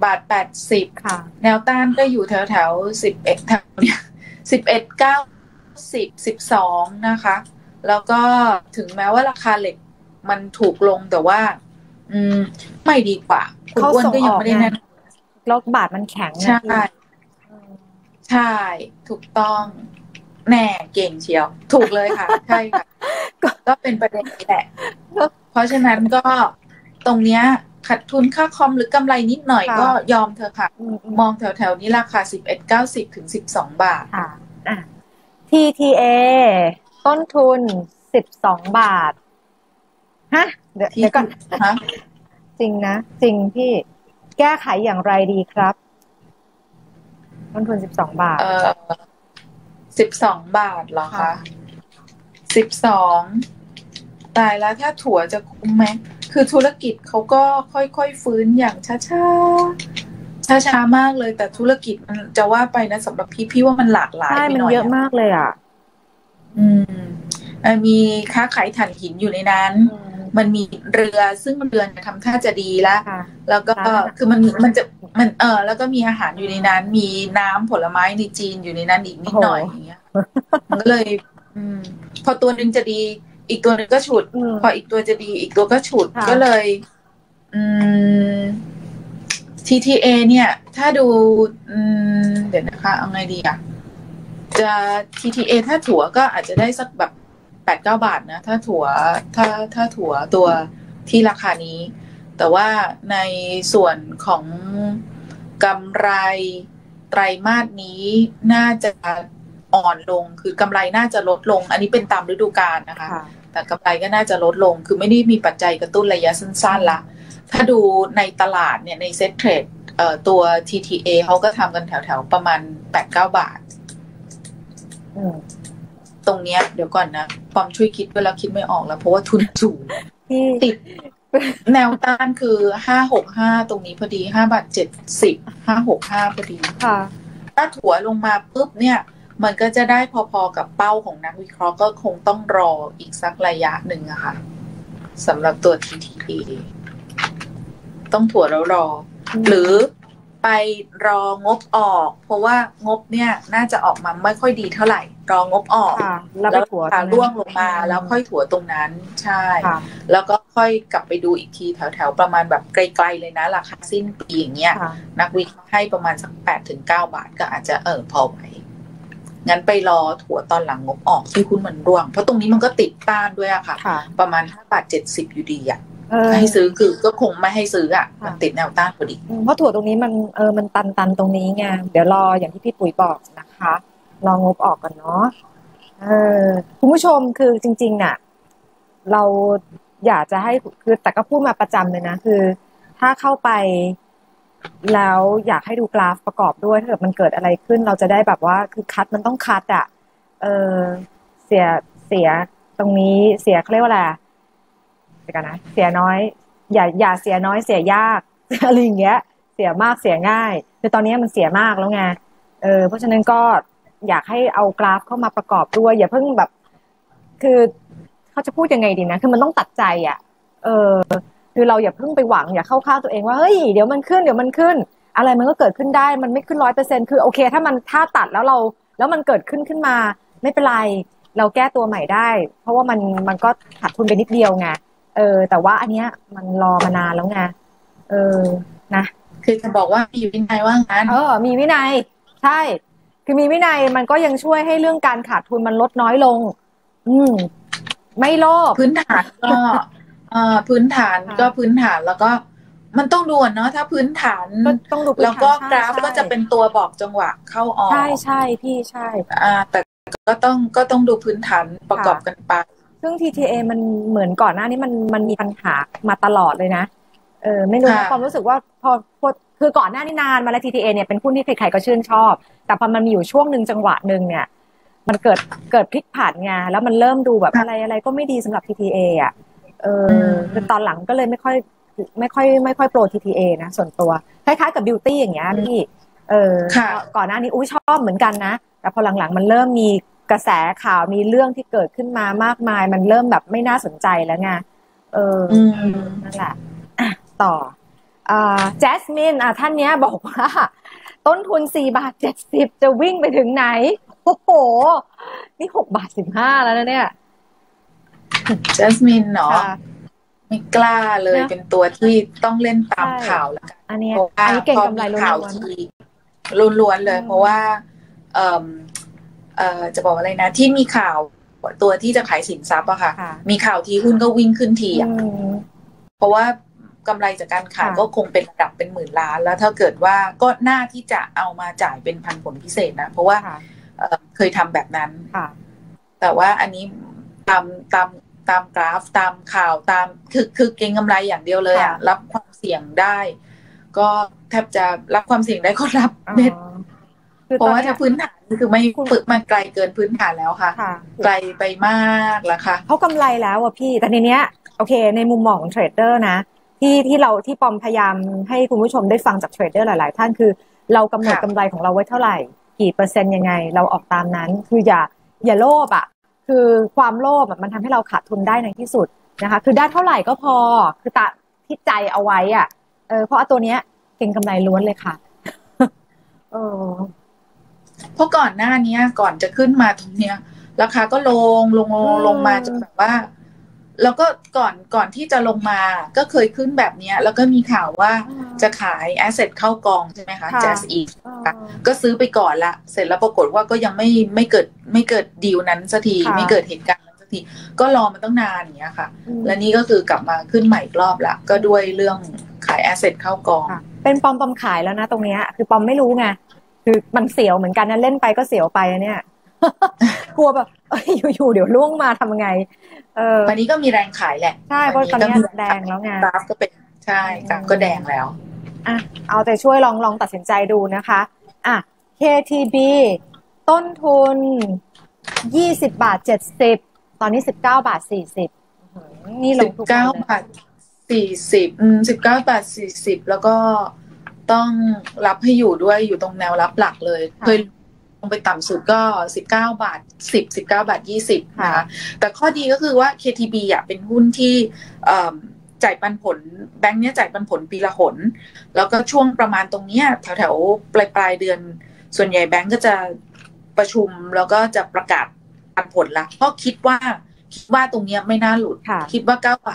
11.80 ค่ะแนวต้านก็อยู่แถว11แถวเนี้ย11.90 12นะคะ แล้วก็ถึงแม้ว่าราคาเหล็กมันถูกลงแต่ว่าไม่ดีกว่าคุณอ้วนก็ยังไม่ได้แนะนำแล้วบาทมันแข็งใช่ใช่ถูกต้องแน่เก่งเชียวถูกเลยค่ะ ใช่ค่ะ ก็เป็นประเด็นนี้แหละเพราะฉะนั้นก็ตรงเนี้ยขาดทุนค่าคอมหรือกำไรนิดหน่อยก็ยอมเธอค่ะมองแถวๆนี้ราคา11.90 ถึง12 บาทค่ะTTA ต้นทุน12 บาทฮะเดี๋ยวก่อนจริงนะจริงพี่แก้ไขอย่างไรดีครับต้นทุน12 บาท 12 บาทเหรอคะ12ตายแล้วถ้าถั่วจะคุ้มไหมคือธุรกิจเขาก็ค่อยๆฟื้นอย่างช้ามากเลยแต่ธุรกิจมันจะว่าไปนะสำหรับพี่ว่ามันหลากหลายไปหน่อยมันเยอะมากเลยมีค้าขายถ่านหินอยู่ในนั้นมันมีเรือซึ่งเรือทำท่าจะดีแล้วก็คือมันจะแล้วก็มีอาหารอยู่ในนั้นมีน้ำผลไม้ในจีนอยู่ในนั้นอีกนิดหน่อยอย่างเงี้ยมันก็เลยพอตัวนึงจะดีอีกตัวนึงก็ฉุดพออีกตัวจะดีอีกตัวก็ฉุดก็เลยTTA เนี่ยถ้าดูเดี๋ยวนะคะเอาไงดีอ่ะจะ TTA ถ้าถั่วก็อาจจะได้สักแบบ8-9 บาทนะถ้าถั่วตัวที่ราคานี้แต่ว่าในส่วนของกำไรไตรมาสนี้น่าจะอ่อนลงคือกำไรน่าจะลดลงอันนี้เป็นตามฤดูกาลนะคะแต่กำไรก็น่าจะลดลงคือไม่ได้มีปัจจัยกระตุ้นระยะสั้นๆละถ้าดูในตลาดเนี่ยในเซ็ตเทรดตัว TTA เขาก็ทำกันแถวๆประมาณ8-9 บาทตรงเนี้ยเดี๋ยวก่อนนะปอมช่วยคิดเวลาคิดไม่ออกแล้วเพราะว่าทุนสูงติดแนวต้านคือ565ตรงนี้พอดี5.70 565พอดีถ้าถัวลงมาปุ๊บเนี่ยมันก็จะได้พอๆกับเป้าของนักวิเคราะห์ก็คงต้องรออีกสักระยะหนึ่งอะค่ะสำหรับตัว TTA ต้องถัวแล้วรอหรือไปรองบออกเพราะว่างบเนี่ยน่าจะออกมาไม่ค่อยดีเท่าไหร่รองบออกแล้วร่วงลงมาแล้วค่อยถัวตรงนั้นใช่แล้วก็ค่อยกลับไปดูอีกทีแถวๆประมาณแบบไกลๆเลยนะราคาสิ้นปีอย่างเงี้ยนักวิเคราะห์ให้ประมาณสัก8-9 บาทก็อาจจะพอไหวงั้นไปรอถัวตอนหลังงบออกที่หุ้นมันร่วงเพราะตรงนี้มันก็ติดต้านด้วยอะค่ะประมาณ5.70อยู่ดีอะให้ซื้อคือก็คงไม่ให้ซื้ออ่ะมันติดแนวต้านพอดีเพราะถั่วตรงนี้มันตันตรงนี้ไงเดี๋ยวรออย่างที่พี่ปุ๋ยบอกนะคะรองบออกกันเนาะคุณผู้ชมคือจริงๆน่ะเราอยากจะให้คือแต่ก็พูดมาประจำเลยนะคือถ้าเข้าไปแล้วอยากให้ดูกราฟประกอบด้วยถ้าเกิดมันเกิดอะไรขึ้นเราจะได้แบบว่าคือคัดมันต้องคัดอ่ะเสียตรงนี้เสียเขาเรียกว่าอะไรกันนะเสียน้อยอย่าเสียน้อยเสียยากอะไรอย่างเงี้ยเสียมากเสียง่ายคือตอนนี้มันเสียมากแล้วไงเพราะฉะนั้นก็อยากให้เอากราฟเข้ามาประกอบด้วยอย่าเพิ่งแบบคือเขาจะพูดยังไงดีนะคือมันต้องตัดใจอ่ะคือเราอย่าเพิ่งไปหวังอย่าเข้าข้างตัวเองว่าเฮ้ยเดี๋ยวมันขึ้นอะไรมันก็เกิดขึ้นได้มันไม่ขึ้น100%คือโอเคถ้าตัดแล้วมันเกิดขึ้นมาไม่เป็นไรเราแก้ตัวใหม่ได้เพราะว่ามันก็ขาดทุนไปนิดเดียวไงแต่ว่าอันเนี้ยมันรอมานานแล้วไงนะคือจะบอกว่ามีวินัยว่างั้นมีวินัยใช่คือมีวินัยมันก็ยังช่วยให้เรื่องการขาดทุนมันลดน้อยลงไม่โลภพื้นฐานก็พื้นฐานแล้วก็มันต้องดูเนาะถ้าพื้นฐานต้องดูแล้วก็กราฟก็จะเป็นตัวบอกจังหวะเข้าออกใช่พี่ใช่แต่ก็ต้องดูพื้นฐานประกอบกันไปซึ่ง TTA มันเหมือนก่อนหน้านี้มันมีปัญหามาตลอดเลยนะไม่รู้นะความรู้สึกว่าพอคือก่อนหน้านี้นานมาแล้ว TTA เนี่ยเป็นหุ้นที่ใครๆก็ชื่นชอบแต่พอมันมีอยู่ช่วงนึงจังหวะนึงเนี่ยมันเกิดพลิกผันไงแล้วมันเริ่มดูแบบอะไรก็ไม่ดีสำหรับ TTA อ่ะคือตอนหลังก็เลยไม่ค่อยโปร TTA นะส่วนตัวคล้ายๆกับ Beauty อย่างเงี้ยพี่ก่อนหน้านี้ชอบเหมือนกันนะแต่พอหลังๆมันเริ่มมีกระแสข่าวมีเรื่องที่เกิดขึ้นมามากมายมันเริ่มแบบไม่น่าสนใจแล้วไงนั่นแหละต่อแจสมินท่านเนี้ยบอกว่าต้นทุน4.70 บาทจะวิ่งไปถึงไหนโอ้โหนี่6.15 บาทแล้วนะเนี่ยจัสมินเนาะค่ะไม่กล้าเลยนะเป็นตัวที่ต้องเล่นตามใช่ข่าวแล้วกันอันเนี้ยเพราะว่าอันนี้เก่พองกำไรล้มีข่าววนทีล้วนๆๆเลยเพราะว่าเอ่อจะบอกอะไรนะที่มีข่าวตัวที่จะขายสินทรัพย์อะค่ะค่ะมีข่าวทีหุ้นก็วิ่งขึ้นทีอือะมเพราะว่ากำไรจากการขายก็ค่ะคงเป็นระดับเป็นหมื่นล้านแล้วถ้าเกิดว่าก็น่าที่จะเอามาจ่ายเป็นปันผลพิเศษนะเพราะว่าค่ะเคยทำแบบนั้นค่ะแต่ว่าอันนี้ตามตามตามกราฟตามข่าวตามคือเก็งกำไรอย่างเดียวเลยอะค่ะรับความเสี่ยงได้ก็แทบจะรับความเสี่ยงได้ก็รับอ๋อเม็ดคือเพราะว่าตอนเนี้ยถ้าพื้นฐานคือไม่คุณฝึกมาไกลเกินพื้นฐานแล้วค่ะค่ะไกลไปมากแล้วค่ะเขากำไรแล้วอะพี่แต่ในเนี้ยโอเคในมุมมองของเทรดเดอร์นะที่ปอมพยายามให้คุณผู้ชมได้ฟังจากเทรดเดอร์หลายๆท่านคือเรากำหนดค่ะกำไรของเราไว้เท่าไหร่กี่เปอร์เซ็นต์ยังไงเราออกตามนั้นคืออย่าโลภอะคือความโลภมันทำให้เราขาดทุนได้ในที่สุดนะคะคือได้เท่าไหร่ก็พอคือตะที่ใจเอาไว้อะเพราะตัวเนี้ยเก็งกำไรล้วนเลยค่ะเออเพราะก่อนหน้านี้ก่อนจะขึ้นมาตรงเนี้ยราคาก็ลงมาจนแบบว่าแล้วก็ก่อนที่จะลงมาก็เคยขึ้นแบบเนี้ยแล้วก็มีข่าวว่าจะขายแอสเซทเข้ากองใช่ไหมคะค่ะ Jazz E ก็ซื้อไปก่อนละเสร็จแล้วปรากฏว่าก็ยังไม่เกิดดีลนั้นสักทีไม่เกิดเหตุการณ์นั้นสักทีก็รอมาตั้งนานอย่างเงี้ยค่ะและนี่ก็คือกลับมาขึ้นใหม่อีกรอบละก็ด้วยเรื่องขายแอสเซทเข้ากองเป็นปอมขายแล้วนะตรงเนี้ยคือปอมไม่รู้ไงคือมันเสียวเหมือนกันนะเล่นไปก็เสียวไปเนี่ย กลัวแบบอยู่ๆเดี๋ยวล่วงมาทำไงวันนี้ก็มีแรงขายแหละใช่เพราะตอนนี้แดงแล้วไงกราฟก็เป็นใช่กราฟก็แดงแล้วอ่ะเอาใจช่วยลองตัดสินใจดูนะคะอ่ะ KTB ต้นทุน20.70 บาทตอนนี้19.40 บาทนี่ลงทุกวันเลย 19.40 19.40แล้วก็ต้องรับให้อยู่ด้วยอยู่ตรงแนวรับหลักเลยเคยลงไปต่ำสุดก็19.10 19.20 นะคะแต่ข้อดีก็คือว่า KTB อ่ะเป็นหุ้นที่จ่ายปันผลแบงค์เนี้ยจ่ายปันผลปีละหนแล้วก็ช่วงประมาณตรงเนี้ยแถวปลายเดือนส่วนใหญ่แบงค์ก็จะประชุมแล้วก็จะประกาศปันผลละเพราะคิดว่าตรงนี้ไม่น่าหลุดคิดว่า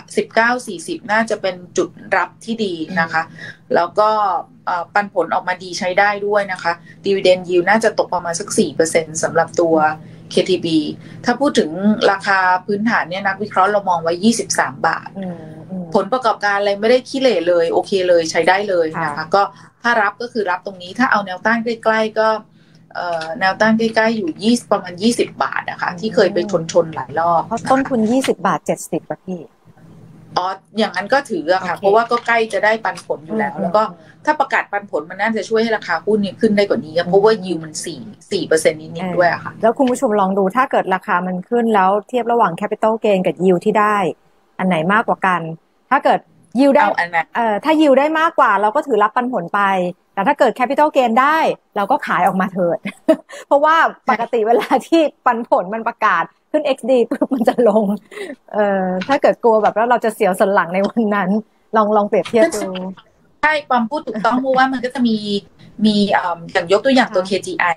19.40น่าจะเป็นจุดรับที่ดีนะคะแล้วก็ปันผลออกมาดีใช้ได้ด้วยนะคะ Dividend Yield น่าจะตกประมาณสัก 4% สำหรับตัว KTB ถ้าพูดถึงราคาพื้นฐานเนี่ยนักวิเคราะห์เรามองไว้23 บาทผลประกอบการอะไรไม่ได้ขี้เหร่เลยโอเคเลยใช้ได้เลยนะคะก็ถ้ารับก็คือรับตรงนี้ถ้าเอาแนวต้านใกล้ๆก็แนวต้านใกล้ๆอยู่ประมาณ20 บาทนะคะที่เคยไปชนหลายรอบเพราะต้นทุน20.70 บาทป่ะพี่อย่างนั้นก็ถืออะค่ะเพราะว่าก็ใกล้จะได้ปันผลอยู่แล้วก็ถ้าประกาศปันผลมันน่าจะช่วยให้ราคาหุ้นเนี่ยขึ้นได้กว่านี้เพราะว่ายิวมัน4% นิดๆด้วยอะค่ะแล้วคุณผู้ชมลองดูถ้าเกิดราคามันขึ้นแล้วเทียบระหว่าง Capital Gain กับยิวที่ได้อันไหนมากกว่ากันถ้าเกิดยิวได้ถ้ายิวได้มากกว่าเราก็ถือรับปันผลไปแต่ถ้าเกิด Capital Gain ได้เราก็ขายออกมาเถิด เพราะว่าปกติเวลาที่ปันผลมันประกาศขึ้น XD ปุ๊บมันจะลงถ้าเกิดกลัวแบบแล้วเราจะเสียวสันหลังในวันนั้นลองเปรียบเทียบดูใช่ความพูดถูกต้องเพราะว่ามันก็จะมีอย่างยกตัวอย่างตัว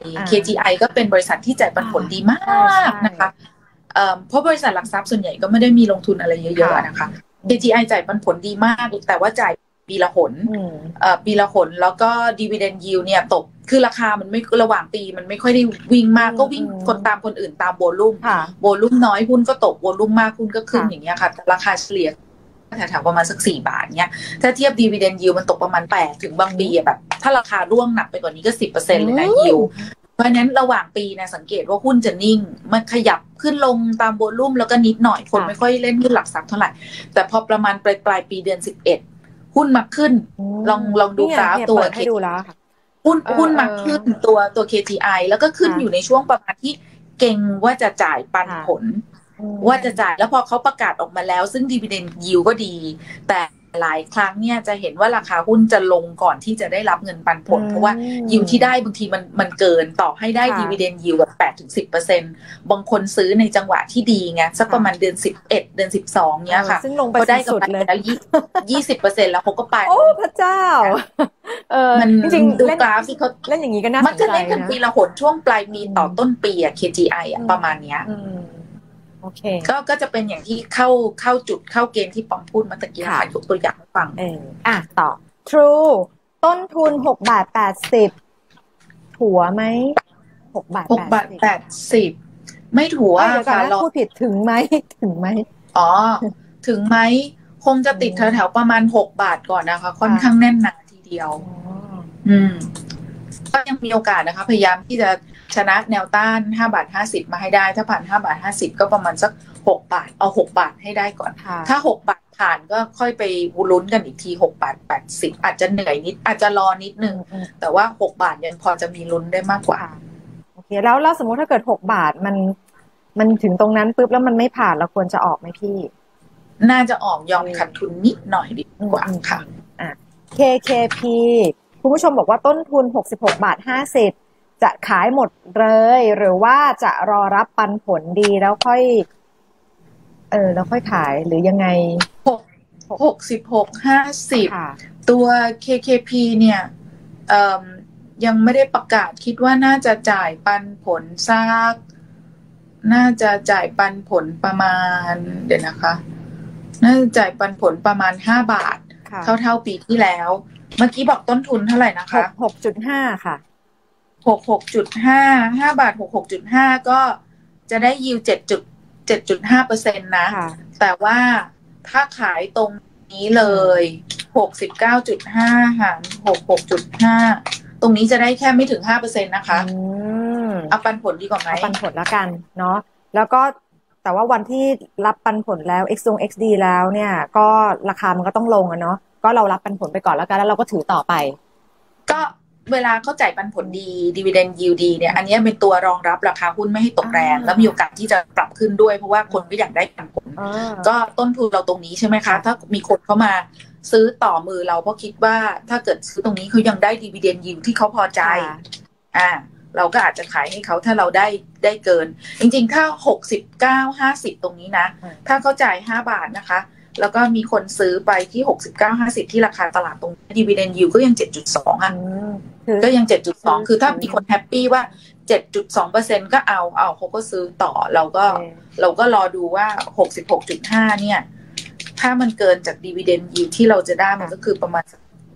KGI ก็เป็นบริษัทที่จ่ายปันผลดีมากนะคะเพราะบริษัทหลักทรัพย์ส่วนใหญ่ก็ไม่ได้มีลงทุนอะไรเยอะๆนะคะ KGI จ่ายปันผลดีมากแต่ว่าจ่ายปีละหนแล้วก็ Dividend Yield เนี่ยตกคือราคามันไม่ระหว่างปีมันไม่ค่อยได้วิ่งมากก็วิ่งคนตามคนอื่นตามโวลุ่มน้อยหุ้นก็ตกโวลุ่มมากหุ้นก็ขึ้นอย่างเงี้ยค่ะแต่ราคาเฉลี่ยแถวๆประมาณสัก4 บาทเนี้ยถ้าเทียบ Dividend Yield มันตกประมาณ8ถึงบางปีแบบถ้าราคาร่วงหนักไปกว่านี้ก็ 10% เลยนะ Yield เพราะฉะนั้นระหว่างปีนะสังเกตว่าหุ้นจะนิ่งมันขยับขึ้นลงตามโวลุ่มแล้วก็นิดหน่อยคนไม่ค่อยเล่นหุ้นหลักทรัพย์เท่าไหร่แต่พอประมาณปลายปีเดือน11หุ้นมาขึ้นลองดูกราฟตัวให้ดูแล้วค่ะหุ้นมาขึ้นตัว KGI แล้วก็ขึ้นอยู่ในช่วงประมาณที่เก่งว่าจะจ่ายปันผลว่าจะจ่ายแล้วพอเขาประกาศออกมาแล้วซึ่ง Dividend Yield ก็ดีแต่หลายครั้งเนี่ยจะเห็นว่าราคาหุ้นจะลงก่อนที่จะได้รับเงินปันผลเพราะว่ายิวที่ได้บางทีมันเกินต่อให้ได้ดีเวเดนยิวแบบ8-10%บางคนซื้อในจังหวะที่ดีไงสักประมาณเดือน11เดือน12เนี้ยค่ะซึ่งลงไปได้สุดกำไรเลยแล้ว20%แล้วเขาก็ไปโอ้พระเจ้ามันจริงดูกราฟที่เขาเล่นอย่างนี้ก็น่าสนใจนะมันจะเล่นกันปีละหนช่วงปลายปีต่อต้นปีอะ KGI อะประมาณเนี้ยโอเคก็จะเป็นอย่างที่เข้าจุดเข้าเกณฑ์ที่ปอมพูดเมื่อกี้ค่ะยกตัวอย่างให้ฟังต่อ True ต้นทุน6.80 ถัวไหม 6.80ไม่ถัวค่ะเราพูดผิดถึงไหมอ๋อถึงไหมคงจะติดแถวๆประมาณ6 บาทก่อนนะคะค่อนข้างแน่นหนาทีเดียวก็ยังมีโอกาสนะคะพยายามที่จะชนะแนวต้าน5.50 มาให้ได้ถ้าผ่าน5.50 ก็ประมาณสัก6 บาทเอา6 บาทให้ได้ก่อนถ้า6 บาทผ่านก็ค่อยไปลุ้นกันอีกที6.80 อาจจะเหนื่อยนิดอาจจะรอนิดนึงแต่ว่า6 บาทยังพอจะมีลุ้นได้มากกว่าโอเคแล้วสมมติถ้าเกิด6 บาทมันถึงตรงนั้นปุ๊บแล้วมันไม่ผ่านเราควรจะออกไหมพี่น่าจะออกยอมขาดทุนนิดหน่อยดีกว่าค่ะ KKP คุณผู้ชมบอกว่าต้นทุน66.50 จะขายหมดเลยหรือว่าจะรอรับปันผลดีแล้วค่อยแล้วค่อยขายหรือยังไง 66.50ตัว KKP เนี่ยยังไม่ได้ประกาศคิดว่าน่าจะจ่ายปันผลน่าจะจ่ายปันผลประมาณเดี๋ยวนะคะน่าจะจ่ายปันผลประมาณ5 บาทเท่าปีที่แล้วเมื่อกี้บอกต้นทุนเท่าไหร่นะคะ 66.5ค่ะ 66.5 5 บาท66.5ก็จะได้ยิว7.5% นะแต่ว่าถ้าขายตรงนี้เลย69.5 หาร66.5ตรงนี้จะได้แค่ไม่ถึง 5% นะคะเอาปันผลดีกว่าไหมเอาปันผลแล้วกันเนาะแล้วก็แต่ว่าวันที่รับปันผลแล้ว XD แล้วเนี่ยก็ราคามันก็ต้องลงเนาะก็เรารับปันผลไปก่อนแล้วกันแล้วเราก็ถือต่อไปก็เวลาเขาจ่ายปันผลดี dividend yield ดีเนี่ยอันนี้เป็นตัวรองรับราคาหุ้นไม่ให้ตกแรงแล้วมีโอกาสที่จะปรับขึ้นด้วยเพราะว่าคนก็อยากได้ปันผลก็ต้นทุนเราตรงนี้ใช่ไหมคะถ้ามีคนเข้ามาซื้อต่อมือเราเพราะคิดว่าถ้าเกิดซื้อตรงนี้เขายังได้ dividend yield ที่เขาพอใจเราก็อาจจะขายให้เขาถ้าเราได้เกินจริงๆถ้า69-50ตรงนี้นะถ้าเขาจ่าย5 บาทนะคะแล้วก็มีคนซื้อไปที่69-50ที่ราคาตลาดตรง dividend yield ก็ยัง 7.2 ก็ยัง 7.2 คือถ้ามีคนแฮปปี้ว่า 7.2% ก็เอาเขาก็ซื้อต่อเราก็รอดูว่า 66.5 เนี่ยถ้ามันเกินจาก dividend yield ที่เราจะได้มันก็คือประมาณ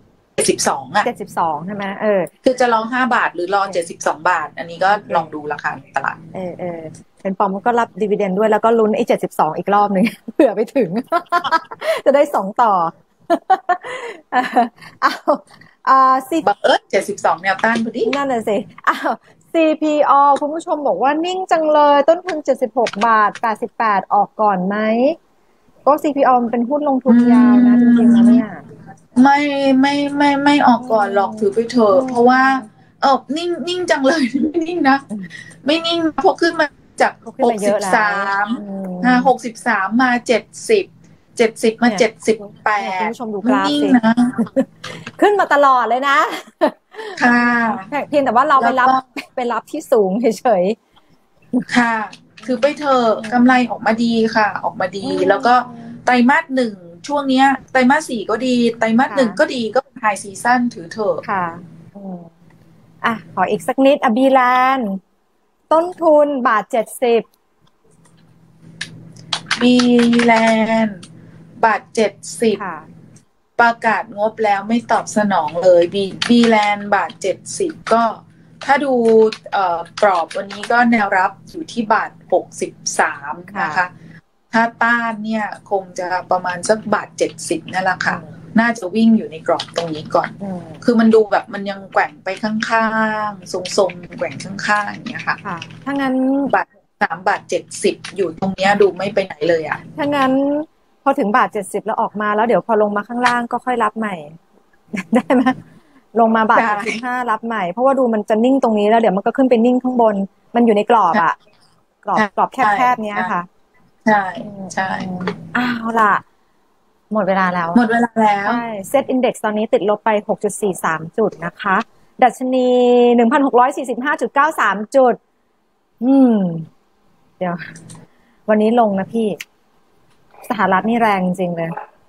72ใช่ไหมคือจะรอ5 บาทหรือรอ72 บาทอันนี้ก็ลองดูราคาตลาดเป็นปอมก็รับดิวิเดนด้วยแล้วก็ลุ้นไอ้72อีกรอบนึงเผื่อไปถึง จะได้2ต่อบังเอิญ72แนวต้านพอดีนั่นเลยสิCPO คุณผู้ชมบอกว่านิ่งจังเลยต้นทุน76.88ออกก่อนไหมก็ CPO มันเป็นหุ้นลงทุนยาวนะจริงๆแล้วเนี่ยไม่ออกก่อนหรอกถือไปเถอะเพราะว่านิ่งจังเลยไม่นิ่งนะไม่นิ่งพอขึ้นมาจาก63มา70มา78 คุณผู้ชมดูกราฟสิขึ้นมาตลอดเลยนะค่ะเพียงแต่ว่าเราไปรับที่สูงเฉยๆค่ะถือไปเถอะกำไรออกมาดีค่ะออกมาดีแล้วก็ไตรมาส1ช่วงนี้ไตรมาส4ก็ดีไตรมาส1ก็ดีก็เป็นไฮซีซั่นถือเถอะค่ะขออีกสักนิดบีแลนด์ต้นทุน1.70 บีแลนด์1.70ประกาศงบแล้วไม่ตอบสนองเลยบีแลนด์1.70ก็ถ้าดูกรอบวันนี้ก็แนวรับอยู่ที่1.63นะคะถ้าต้านเนี่ยคงจะประมาณสัก1.70นั่นแหละค่ะน่าจะวิ่งอยู่ในกรอบตรงนี้ก่อนคือมันดูแบบมันยังแกว่งไปข้างๆทรงๆแกว่งข้างๆอย่างเงี้ยค่ะถ้างั้น 3.70อยู่ตรงเนี้ยดูไม่ไปไหนเลยอ่ะถ้างั้นพอถึง1.70แล้วออกมาแล้วเดี๋ยวพอลงมาข้างล่างก็ค่อยรับใหม่ได้ไหมลงมา1.75รับใหม่เพราะว่าดูมันจะนิ่งตรงนี้แล้วเดี๋ยวมันก็ขึ้นไปนิ่งข้างบนมันอยู่ในกรอบอะกรอบแคบๆเนี้ยค่ะใช่เอาล่ะหมดเวลาแล้วหมดเวลาแล้วใช่เซ็ตอินเด็กซ์ตอนนี้ติดลบไป 6.43 จุดนะคะดัชนี 1,645.93 จุดเดี๋ยววันนี้ลงนะพี่สหรัฐนี่แรงจริงเลย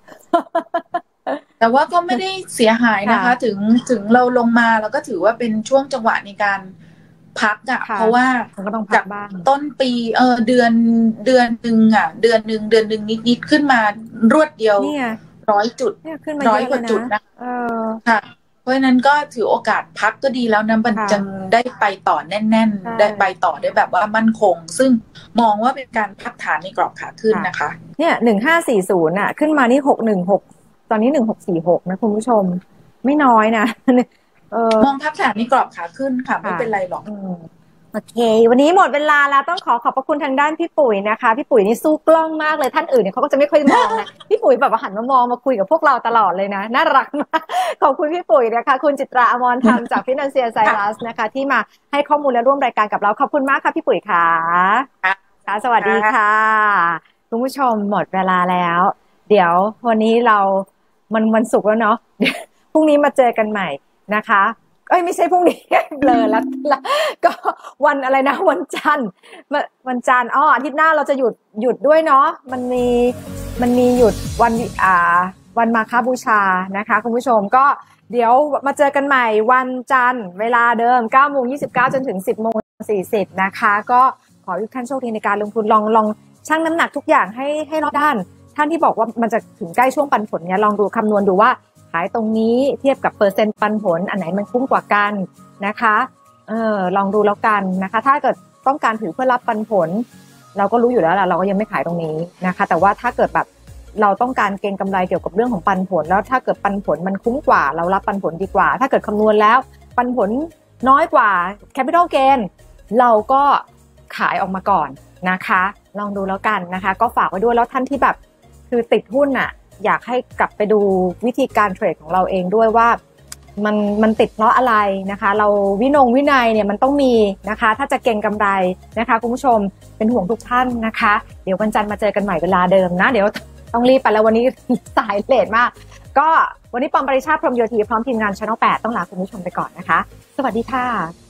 แต่ว่าก็ไม่ได้เสียหายนะคะถึงเราลงมาเราก็ถือว่าเป็นช่วงจังหวะในการพักอ่ะเพราะว่าจากต้นปีเดือนหนึ่งเดือนหนึ่งนิดขึ้นมารวดเดียว100 จุด100 กว่าจุดนะค่ะเพราะฉะนั้นก็ถือโอกาสพักก็ดีแล้วนะมันจึงได้ไปต่อแน่นๆได้ไปต่อได้แบบว่ามั่นคงซึ่งมองว่าเป็นการพักฐานในกรอบขาขึ้นนะคะเนี่ย1540น่ะขึ้นมานี่616ตอนนี้1646นะคุณผู้ชมไม่น้อยนะมองพักฐานในกรอบขาขึ้นค่ะไม่เป็นไรหรอกโอเควันนี้หมดเวลาแล้วต้องขอบพระคุณทางด้านพี่ปุ๋ยนะคะพี่ปุ๋ยนี่สู้กล้องมากเลยท่านอื่นเนี่ยเขาก็จะไม่ค่อยมองนะพี่ปุ๋ยแบบว่าหันมามองมาคุยกับพวกเราตลอดเลยนะน่ารักมากขอบคุณพี่ปุ๋ยนะคะคุณจิตราอมรธรรมจาก Financial Science นะคะที่มาให้ข้อมูลและร่วมรายการกับเราขอบคุณมากค่ะพี่ปุ๋ยค่ะค่ะสวัสดีค่ะคุณผู้ชมหมดเวลาแล้วเดี๋ยววันนี้เราวันศุกร์แล้วเนาะพรุ่งนี้มาเจอกันใหม่นะคะไม่ใช่พรุ่งนี้เบลอแล้วก็วันอะไรนะวันจันทร์อาทิตย์หน้าเราจะหยุดด้วยเนาะมันมีหยุดวันมาฆบูชานะคะคุณผู้ชมก็เดี๋ยวมาเจอกันใหม่วันจันทร์เวลาเดิม 9:29 จนถึง 10:40 นะคะก็ขอทุกท่านโชคดีในการลงทุนลองชั่งน้ำหนักทุกอย่างให้รอบด้านท่านที่บอกว่ามันจะถึงใกล้ช่วงปันผลเนี่ยลองดูคำนวณดูว่าขายตรงนี้เทียบกับเปอร์เซ็นต์ปันผลอันไหนมันคุ้มกว่ากันนะคะลองดูแล้วกันนะคะถ้าเกิดต้องการถือเพื่อรับปันผลเราก็รู้อยู่แล้วล่ะเราก็ยังไม่ขายตรงนี้นะคะแต่ว่าถ้าเกิดแบบเราต้องการเก็งกำไรเกี่ยวกับเรื่องของปันผลแล้วถ้าเกิดปันผลมันคุ้มกว่าเรารับปันผลดีกว่าถ้าเกิดคำนวณแล้วปันผลน้อยกว่า Capital Gain เราก็ขายออกมาก่อนนะคะลองดูแล้วกันนะคะก็ฝากไว้ด้วยแล้วท่านที่แบบคือติดหุ้นน่ะอยากให้กลับไปดูวิธีการเทรดของเราเองด้วยว่ามันติดเพราะอะไรนะคะเราวินัยเนี่ยมันต้องมีนะคะถ้าจะเก็งกำไรนะคะคุณผู้ชมเป็นห่วงทุกท่านนะคะเดี๋ยววันจันทร์มาเจอกันใหม่เวลาเดิมนะเดี๋ยวต้องรีบไปแล้ววันนี้สายเลทมากก็วันนี้ปอมปริชาติพรหมโยธีพร้อมทีมงาน Channel 8ต้องลาคุณผู้ชมไปก่อนนะคะสวัสดีค่ะ